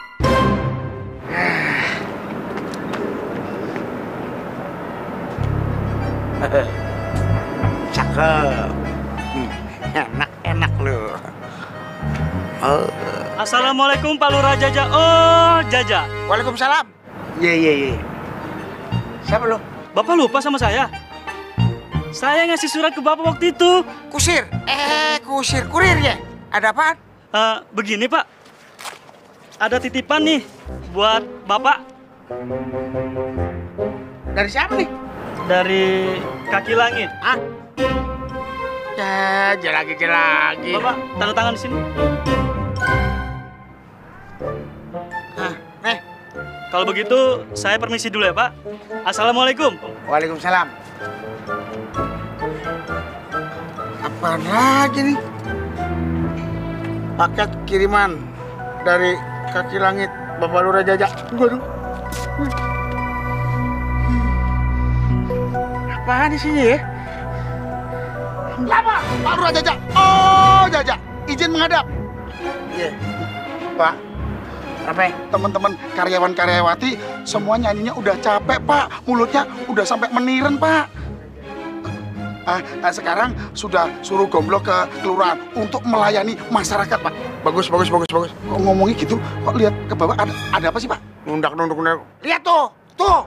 I: Cakep. Hmm, enak-enak lu. Oh.
Q: Assalamualaikum Pak Lurah Jaja. Oh, Jaja.
I: Waalaikumsalam. Iya, iya, iya. Siapa lu?
Q: Bapak lupa sama saya? Saya ngasih surat ke Bapak waktu itu.
I: Kusir. Eh, kusir kurir ya? Ada apaan?
Q: Uh, begini, Pak. Ada titipan nih buat Bapak.
I: Dari siapa nih?
Q: Dari Kaki Langit.
I: Hah? Ya, jalan lagi, lagi.
Q: Bapak, tanda tangan di sini.
I: Hah, nih.
Q: Kalau begitu, saya permisi dulu ya, Pak. Assalamualaikum.
I: Waalaikumsalam. Apaan lagi nih? Paket kiriman dari Kaki Langit, Bapak Lurah Jaja. Waduh. Apaan isinya ya? Apa? Pak Lurah Jaja. Oh, Jaja. Izin menghadap. Iya. Yeah. Pak. Apa? Teman-teman karyawan-karyawati semua nyanyinya udah capek, Pak. Mulutnya udah sampai meniren, Pak. Ah, nah sekarang sudah suruh gomblok ke kelurahan untuk melayani masyarakat, Pak. Bagus, bagus, bagus, bagus. Kok ngomongnya gitu? Kok lihat ke bawah ada, ada apa sih, Pak? Nundak, nunduk, nunduk. Lihat tuh, tuh.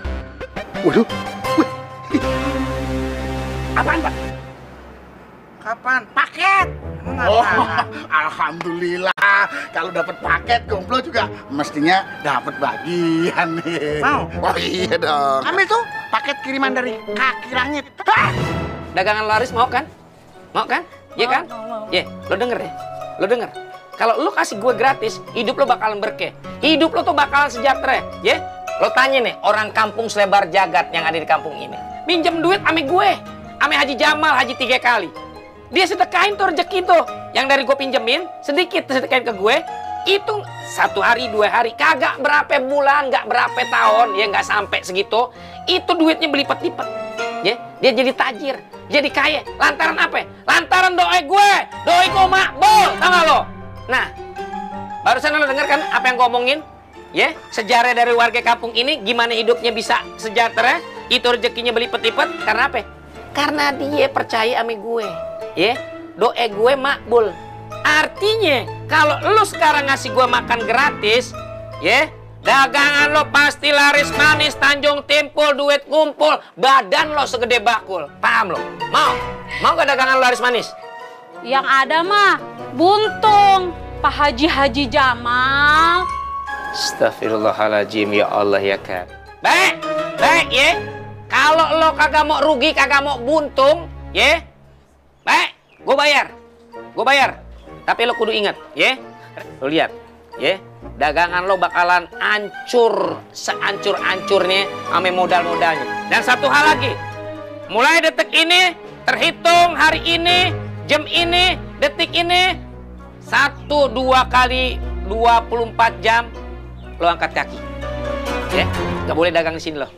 I: Waduh. Wih. Apaan, Pak?
H: apaan? Paket.
I: Oh, alhamdulillah. Kalau dapat paket gomblo juga mestinya dapat bagian nih.
H: Mau?
I: Oh iya dong.
H: Ambil tuh paket kiriman dari kaki langit.
D: Hah? Dagangan laris mau kan? Mau kan? Iya kan? Iya, lo denger deh. Lo denger. Kalau lo kasih gue gratis, hidup lo bakalan berkeh. Hidup lo tuh bakalan sejahtera, ya? Lo tanya nih, orang kampung selebar jagat yang ada di kampung ini. Minjem duit ame gue, ame Haji Jamal, Haji tiga kali. Dia sedekahin tuh rezeki tuh. Yang dari gue pinjemin, sedikit sedekahin ke gue. Itu satu hari, dua hari, kagak berapa bulan, nggak berapa tahun, ya nggak sampai segitu. Itu duitnya berlipat-lipat. Ya, dia jadi tajir, jadi kaya. Lantaran apa? Lantaran doa gue, doa gue makbul, tau gak lo? Nah, barusan lo denger kan apa yang gue omongin? Ya, sejarah dari warga kampung ini gimana hidupnya bisa sejahtera, itu rezekinya berlipat-lipat karena apa? Karena dia percaya sama gue. Ya, doa gue makbul. Artinya kalau lo sekarang ngasih gue makan gratis, ya, dagangan lo pasti laris manis, Tanjung Timpul, duit ngumpul, badan lo segede bakul. Paham lo? Mau? Mau gak dagangan lo laris manis?
O: Yang ada mah buntung, Pak Haji Haji Jamal.
D: Astagfirullahaladzim, ya Allah ya kan. Baik, baik ya. Kalau lo kagak mau rugi, kagak mau buntung, ya, baik, gue bayar, gue bayar. Tapi lo kudu ingat, ya, lo lihat, ya, dagangan lo bakalan hancur, sehancur-hancurnya ame modal-modalnya. Dan satu hal lagi, mulai detik ini, terhitung hari ini, jam ini, detik ini, satu dua kali dua puluh empat jam lo angkat kaki, ya, nggak boleh dagang di sini lo.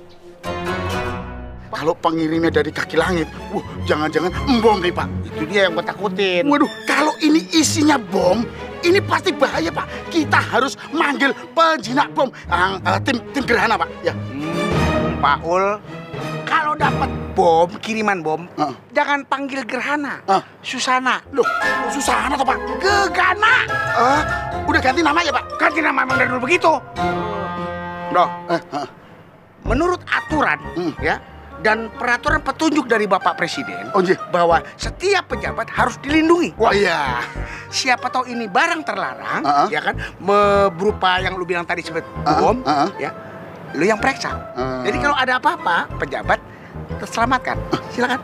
I: Kalau pengirimnya dari kaki langit, wah jangan-jangan bom nih Pak.
H: Itu dia yang gue takutin.
I: Waduh, kalau ini isinya bom, ini pasti bahaya Pak. Kita harus manggil penjinak bom, yang uh, tim tim gerhana Pak. Ya.
H: Hmm, Pak Ul, kalau dapat bom, kiriman bom, uh. jangan panggil gerhana, uh. Susana.
I: Loh, Susana tuh Pak?
H: Gegana.
I: Uh, udah ganti nama ya Pak?
H: Ganti nama emang dari dulu begitu. Loh, eh, uh. menurut aturan, hmm. ya, dan peraturan petunjuk dari Bapak Presiden,
I: oh, iya.
H: bahwa setiap pejabat harus dilindungi.
I: Wah iya.
H: Siapa tahu ini barang terlarang,
I: uh -uh.
H: ya kan, berupa yang lu bilang tadi seperti bom, uh -uh. ya, lu yang periksa. Uh. Jadi kalau ada apa-apa, pejabat terselamatkan. Uh. Silakan.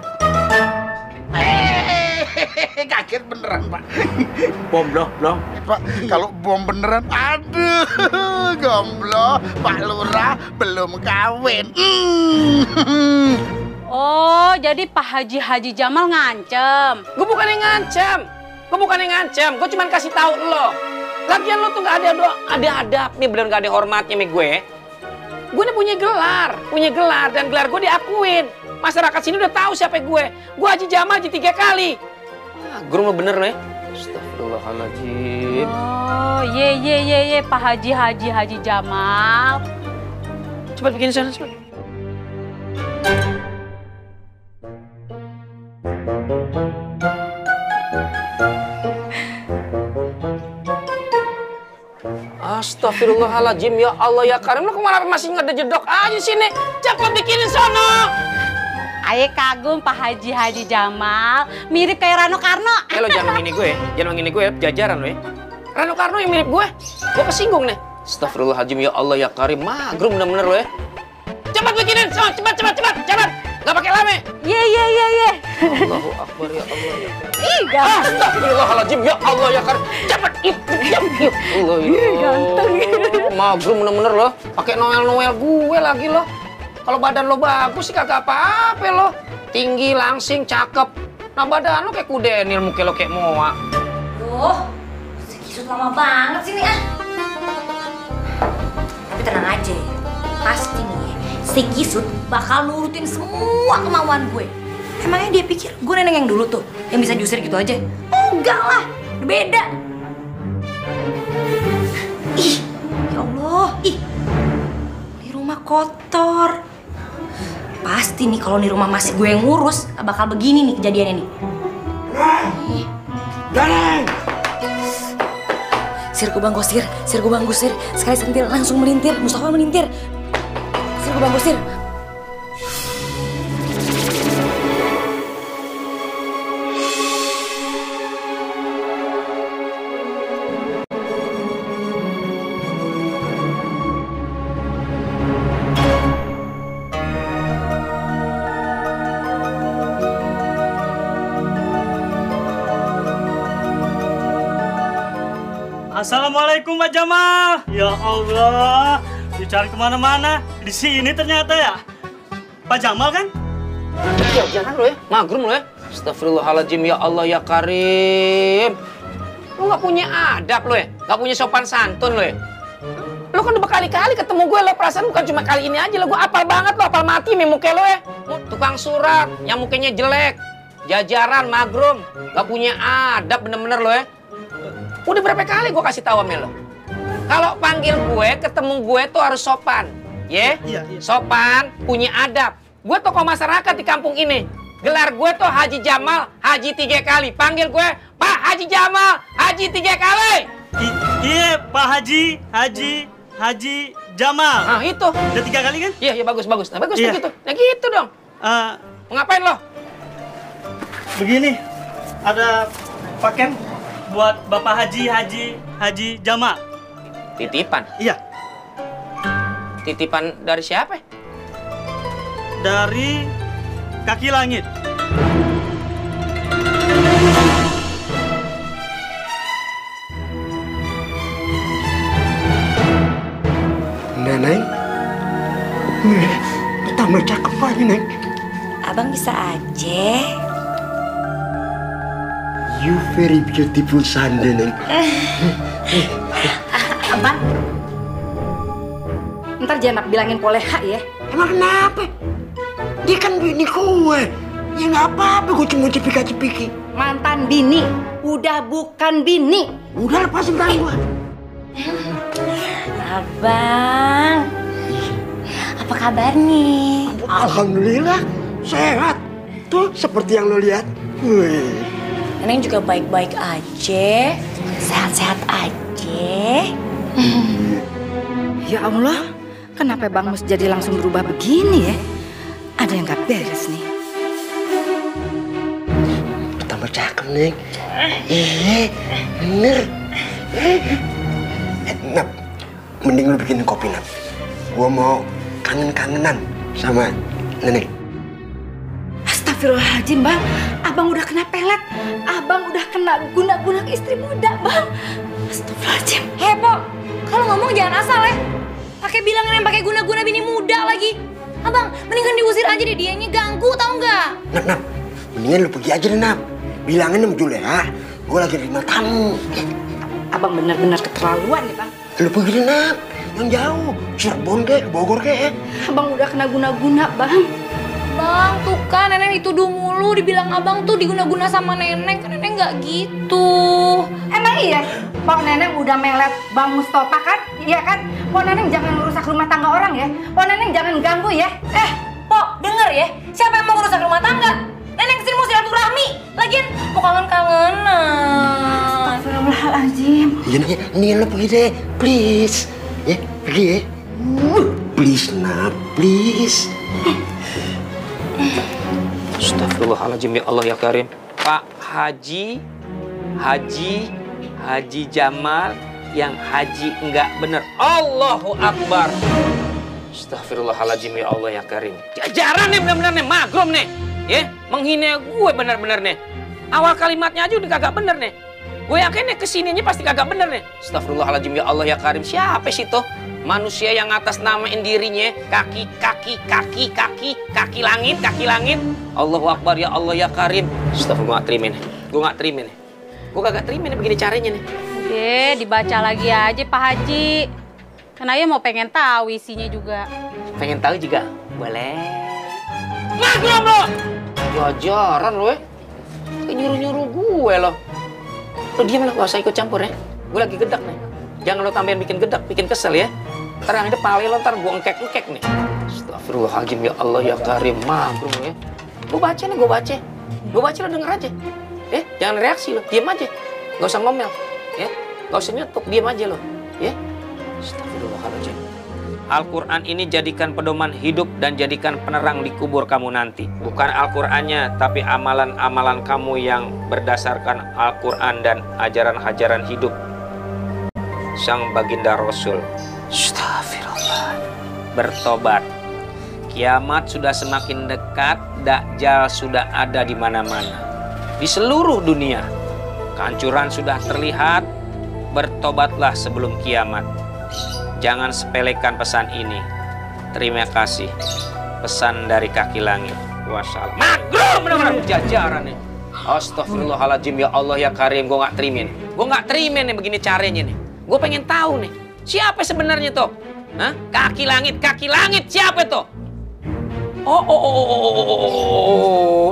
I: Hehehe, kaget beneran Pak.
H: Bom loh, loh.
I: Pak, kalau bom beneran, aduh, gomblo, Pak Lurah belum kawin. Mm.
O: Oh, jadi Pak Haji Haji Jamal ngancem.
D: Gue bukan yang ngancem, gue bukan yang ngancem, gue cuma kasih tahu lo. Lagian lo tuh nggak ada do, ada adab nih, bener nggak ada hormatnya sama gue. Gue udah punya gelar, punya gelar dan gelar gue diakuin. Masyarakat sini udah tahu siapa gue. Gue Haji Jamal Haji tiga kali. Ah, guru lo bener lo ya. Astagfirullahaladzim.
O: Oh, ye ye ye ye Pak Haji Haji Haji Jamal.
D: Cepat bikin sana cepat. Astagfirullahaladzim, ya Allah ya Karim, lo kemana masih ngedejedok aja sini? Cepat bikinin sono.
O: Aye kagum Pak Haji Haji Jamal, mirip kayak Rano Karno.
D: Eh lo jangan ngini gue, jangan ngini gue, jajaran lo ya. Rano Karno yang mirip gue, gue kesinggung nih. Astagfirullahaladzim, ya Allah ya Karim, magrum bener-bener lo ya. Cepat bikinin, sono, cepat, cepat, cepat, cepat. Gak pakai lame.
O: Ye ye ye ye.
D: Allahu Akbar ya Allah ya Karim.
O: Ih, ganteng.
D: Astagfirullahaladzim, ya Allah ya Karim. Cepat, yuk, yuk, yuk. Allah ya.
O: Ganteng.
D: Magrum bener-bener lo, pakai Noel-Noel gue lagi lo. Kalau badan lo bagus sih kagak apa-apa lo. Tinggi, langsing, cakep. Nah badan lo kayak kudenil, muka lo kayak moa.
B: Duh, si Kisut lama banget sih nih ah. Tapi tenang aja, pasti nih si Kisut bakal nurutin semua kemauan gue. Emangnya dia pikir gue neneng yang dulu tuh, yang bisa diusir gitu aja? Enggak lah, beda. Ih, ya Allah, ih. Di rumah kotor. Pasti nih kalau di rumah masih gue yang ngurus, bakal begini nih kejadiannya nih.
H: Danang!
B: Sir Kubang Gosir, Sir Kubang Gosir, sekali sentil langsung melintir, Mustafa melintir. Sir Kubang Gosir.
Q: Assalamualaikum Pak Jamal. Ya Allah, dicari kemana-mana. Di sini ternyata ya. Pak Jamal kan?
D: Ya jangan lo ya, magrum lo ya. Astagfirullahaladzim, ya Allah ya Karim. Lo nggak punya adab lo ya, nggak punya sopan santun lo ya. Lo kan udah berkali-kali ketemu gue lo, perasaan bukan cuma kali ini aja lo. Gue apal banget lo, apal mati muka lo ya. Tukang surat, yang mukanya jelek, jajaran, magrum, nggak punya adab bener-bener lo ya. Udah berapa kali gue kasih tahu sama lo. Kalau panggil gue, ketemu gue tuh harus sopan, ya? Yeah? Sopan, punya adab. Gue tokoh masyarakat di kampung ini. Gelar gue tuh Haji Jamal, Haji tiga kali. Panggil gue Pak Haji Jamal, Haji tiga kali.
Q: Iya, Pak Haji, Haji, Haji Jamal.
D: Nah itu.
Q: Udah tiga kali kan?
D: Iya, iya bagus, bagus. Nah bagus
Q: iya.
D: Begitu. Nah gitu dong.
Q: Uh,
D: Ngapain lo?
Q: Begini, ada paket buat Bapak Haji, Haji, Haji Jamal.
D: Titipan?
Q: Iya.
D: Titipan dari siapa?
Q: Dari Kaki Langit.
F: Neneng, Nih, tambah cakep lagi, Neng.
B: Abang bisa aja.
F: You very beautiful Sunday, Neng.
B: Abang, ntar jangan bilangin poleha ya.
F: Emang kenapa? Dia kan bini gue. Ya nggak apa-apa, gue cuma cepika-cepiki.
B: Mantan bini, udah bukan bini.
F: Udah lepasin tangan gue.
B: Abang, apa kabar nih?
F: Alhamdulillah, sehat. Tuh, seperti yang lo lihat. Wih.
B: Neneng juga baik-baik aja, sehat-sehat aja. Ya Allah, kenapa Bang Mus jadi langsung berubah begini ya? Ada yang gak beres nih.
F: Tambah cakep, Neng. Eh, bener. Eh, Nap, mending lu bikin kopi, Nap. Gua mau kangen-kangenan sama Nenek.
B: Astagfirullahaladzim, Bang. Abang udah kena pelet. Abang udah kena guna-guna istri muda, Bang. Astagfirullahaladzim.
R: Hebo, kalau ngomong jangan asal ya. Pakai bilangan yang pakai guna-guna bini muda lagi. Abang, mendingan diusir aja deh, dianya ganggu tau nggak?
F: Nap, Nap, mendingan lu pergi aja deh, Nap. Bilangin sama Juleha, gue lagi terima tamu.
B: Abang benar-benar keterlaluan ya, Bang.
F: Lu pergi deh, Nap. Yang jauh, Cirebon kek, Bogor kek.
B: Abang udah kena guna-guna, Bang.
R: Bang, tuh kan nenek dituduh mulu, dibilang abang tuh diguna-guna sama nenek, kan nenek nggak gitu.
B: Emang iya? Pok Neneng udah melet Bang Mustofa kan? Iya kan? Pok Neneng jangan ngerusak rumah tangga orang ya. Pok Neneng jangan ganggu ya.
R: Eh, Pok, denger ya. Siapa yang mau ngerusak rumah tangga? Neneng kesini mau silaturahmi. Lagian mau kangen-kangenan.
B: Astagfirullahaladzim.
F: Iya, nih, nih lo pergi deh, please. Ya, pergi ya. Please, Nap, please.
D: Astagfirullahaladzim, ya Allah ya Karim. Pak Haji, Haji, Haji Jamal yang haji enggak bener. Allahu Akbar. Astagfirullahaladzim, ya Allah ya Karim. Jajaran nih bener-bener nih, magrum nih. Ya, menghina gue bener-bener nih. Awal kalimatnya aja udah kagak bener nih. Gue yakin nih kesininya pasti kagak bener nih. Astagfirullahaladzim, ya Allah ya Karim. Siapa sih tuh? Manusia yang atas namain dirinya kaki, kaki, kaki, kaki, kaki langit, kaki langit. Allahu Akbar, ya Allah ya Karim. Astagfirullah, gak terima nih. Gue gak terima nih. Gue kagak terima nih begini caranya nih.
O: Udah, dibaca lagi aja Pak Haji. Kan Ayah mau pengen tahu isinya juga.
D: Pengen tahu juga? Boleh. Magrum lo! Jajaran lo ya. Nyuruh-nyuruh gue lo. Lo diam lo, gak usah ikut campur ya. Gue lagi gedak nih. Jangan lo tambahin bikin gedak, bikin kesel ya. Ntar yang ada pale lo, ntar gue engkek-engkek nih. Astagfirullahaladzim, ya Allah ya Karim. Magrum ya. Gue baca nih, gue baca. Gue baca lo denger aja. Ya, jangan reaksi lo, diam aja. Gak usah ngomel. Ya, gak usah nyetuk, diam aja lo. Ya. Astagfirullahaladzim. Al-Quran ini jadikan pedoman hidup dan jadikan penerang di kubur kamu nanti. Bukan Al-Qurannya, tapi amalan-amalan kamu yang berdasarkan Al-Quran dan ajaran-ajaran hidup Sang Baginda Rasul. Astagfirullah. Bertobat. Kiamat sudah semakin dekat, Dajjal sudah ada di mana-mana. Di seluruh dunia. Kehancuran sudah terlihat, bertobatlah sebelum kiamat. Jangan sepelekan pesan ini. Terima kasih. Pesan dari kaki langit. Wassalam. Magrum benar-benar jajaran nih. Astagfirullahaladzim, ya Allah ya Karim, gue gak terima nih. Gue gak terima nih begini caranya nih. Gue pengen tahu nih, siapa sebenarnya tuh? Hah? Kaki langit, kaki langit siapa tuh? Oh, oh, oh, oh, oh, oh,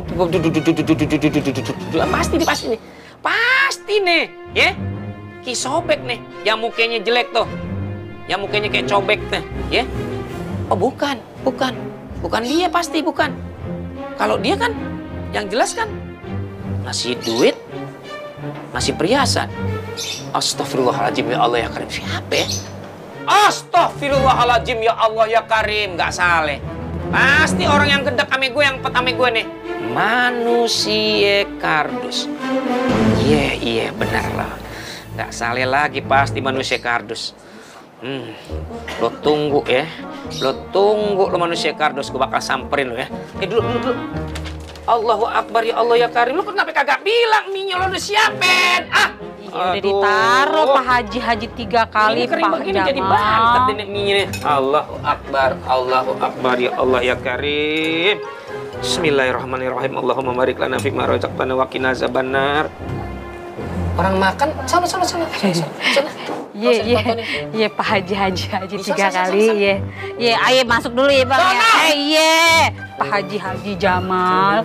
D: oh, pasti nih, pasti nih, pasti nih, ya? Ki Sobek nih, yang mukanya jelek tuh, yang mukanya kayak cobek tuh, ya? Oh bukan, bukan, bukan dia pasti bukan. Kalau dia kan, yang jelas kan, ngasih duit, ngasih perhiasan. Astagfirullahaladzim ya Allah ya Karim, siapa ya? Astagfirullahaladzim ya Allah ya Karim, nggak salah. Pasti orang yang gedek ame gue, yang pet ame gue nih. Manusia kardus. Iya, yeah, iya yeah, benar lah. Nggak salah lagi pasti manusia kardus. Hmm, lo tunggu ya. Lo tunggu lo manusia kardus, gue bakal samperin lo ya. Eh dulu, dulu, dulu. Allahu Akbar ya Allah ya Karim. Lo kenapa kagak bilang minyak lo udah siapin? Ah,
O: ya, udah ditaruh Pak Haji Haji tiga kali.
D: Ini kering
O: Pak
D: begini jadi bantet ini minyak. Allahu Akbar, Allahu Akbar ya Allah ya Karim. Bismillahirrahmanirrahim. Allahumma barik lana fima razaqtana wa qina azabannar. Orang makan sana sana sana sana. sana.
O: Iya, iya, iya Pak Haji Haji Haji tiga kali, iya, iya, ayo masuk dulu ya Bang. Eh, iya, Pak Haji Haji Jamal.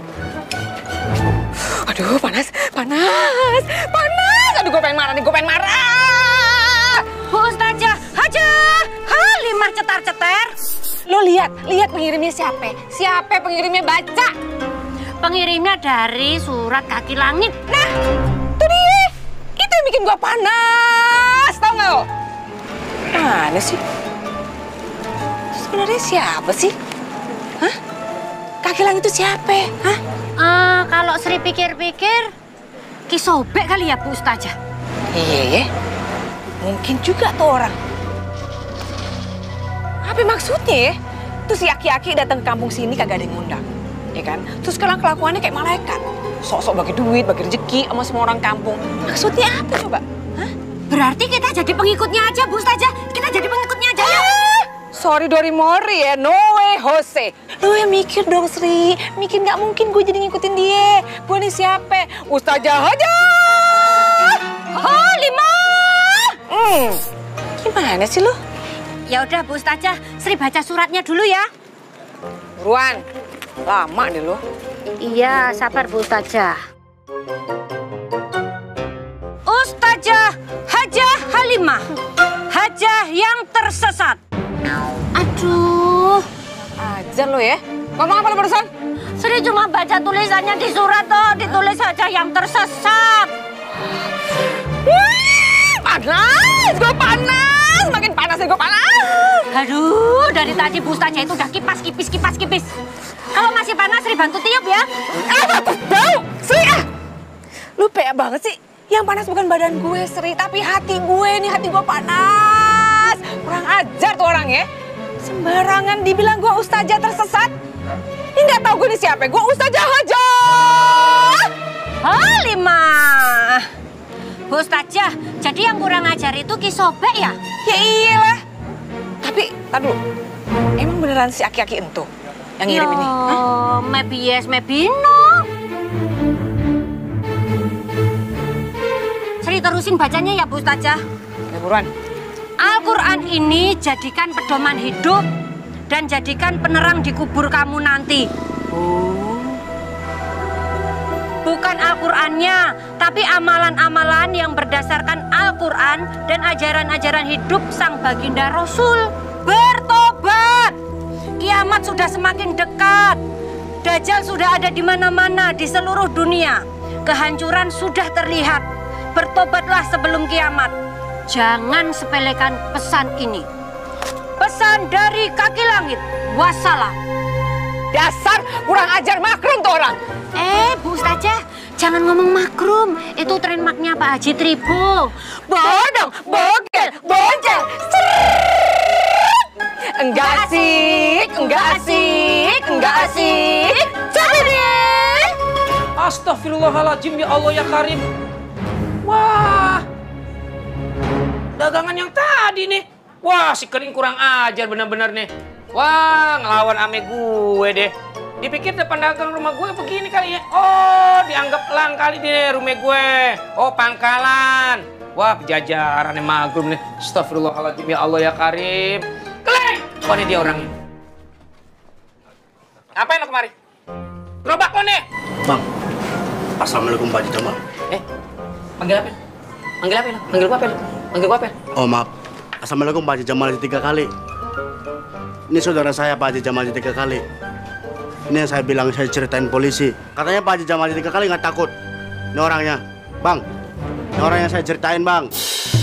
N: Aduh, panas, panas, panas. Aduh, gue pengen marah nih, gue pengen marah.
B: Bu Ustazah, Hajah, Halimah cetar-cetar.
N: Lo lihat, lihat pengirimnya siapa? Siapa pengirimnya baca?
B: Pengirimnya dari surat kaki langit.
N: Nah, itu dia. Itu yang bikin gue panas, tau gak lo? Mana sih? Sebenarnya siapa sih? Hah? Kaki langit itu siapa? Hah?
B: Uh, kalau Sri pikir-pikir, Ki Sobek kali ya Bu Ustazah.
N: Iya, mungkin juga tuh orang. Apa maksudnya ya? Tuh si aki-aki datang ke kampung sini kagak ada yang ngundang, ya kan? Terus sekarang kelakuannya kayak malaikat. Sok-sok bagi duit, bagi rezeki sama semua orang kampung. Maksudnya apa coba? Hah?
B: Berarti kita jadi pengikutnya aja, Bu Ustazah. Kita jadi pengikutnya aja ya.
N: Sorry Dori Mori ya, no way Jose. Lu yang mikir dong Sri. Mikir nggak mungkin gue jadi ngikutin dia. Gue nih siapa? Ustazah aja.
B: Halimah.
N: Hmm. Gimana sih lu?
B: Ya udah Bu Ustazah, Sri baca suratnya dulu ya.
N: Buruan. Lama deh lu.
B: Iya, sabar Bu Ustazah. Ustazah Hajah Halimah. Hajah yang tersesat. Aduh.
N: Ajar lo ya. Ngomong apa lo barusan?
B: Sri cuma baca tulisannya di surat toh, ditulis Hajah yang tersesat.
N: Wih, panas, gue panas. Makin panas gue panas.
B: Aduh, dari tadi Bu Ustazah itu udah kipas, kipis, kipas, kipis. Kalau masih panas, Sri bantu tiup ya.
N: Ah, bau, Sri ah. Lu pea banget sih. Yang panas bukan badan gue, Sri, tapi hati gue nih, hati gue panas. Kurang ajar tuh orang ya. Sembarangan dibilang gue ustazah tersesat. Ini nggak tahu gue ini siapa? Gue ustazah aja.
B: Halimah. Bu Ustazah, jadi yang kurang ajar itu Ki Sobek ya?
N: Ya iyalah. Tapi, tar dulu. Emang beneran si aki-aki itu yang ngirim ini?
B: Oh, maybe yes, maybe no. Sri terusin bacanya ya Bu Ustazah.
N: Ya buruan.
B: Al-Quran ini jadikan pedoman hidup dan jadikan penerang di kubur kamu nanti. Oh. Bukan Al-Qur'annya, tapi amalan-amalan yang berdasarkan Al-Quran dan ajaran-ajaran hidup sang baginda Rasul. Bertobat! Kiamat sudah semakin dekat. Dajjal sudah ada di mana-mana di seluruh dunia. Kehancuran sudah terlihat. Bertobatlah sebelum kiamat. Jangan sepelekan pesan ini. Pesan dari kaki langit. Wassalam.
N: Dasar kurang ajar makrum tuh orang.
B: Eh, Bu Ustazah, jangan ngomong makrum. Itu trademarknya Pak Haji Tribo.
N: Bodong, bogel, bocel. Enggak asik, enggak asik, enggak asik. Cari deh.
D: Astagfirullahaladzim ya Allah ya Karim. Wah. dagangan yang tadi nih. Wah, si Kering kurang ajar bener-bener nih. Wah, ngelawan ame gue deh. Dipikir depan dagang rumah gue begini kali ya. Oh, dianggap lang kali deh rumah gue. Oh, pangkalan. Wah, pejajaran yang magrum nih. Astagfirullahaladzim, ya Allah ya Karim. Keleng! Oh, ini dia orangnya. Ngapain lo kemari? Gerobak lo nih.
S: Bang, assalamualaikum Pak Haji Jamal.
D: Eh, panggil apa? Panggil apa lo? Panggil gua apa lo? Panggil gua apa?
S: Oh maaf, assalamualaikum Pak Haji Jamal tiga kali. Ini saudara saya Pak Haji Jamal tiga kali. Ini yang saya bilang saya ceritain polisi. Katanya Pak Haji Jamal tiga kali nggak takut. Ini orangnya, Bang. Ini orang yang saya ceritain Bang.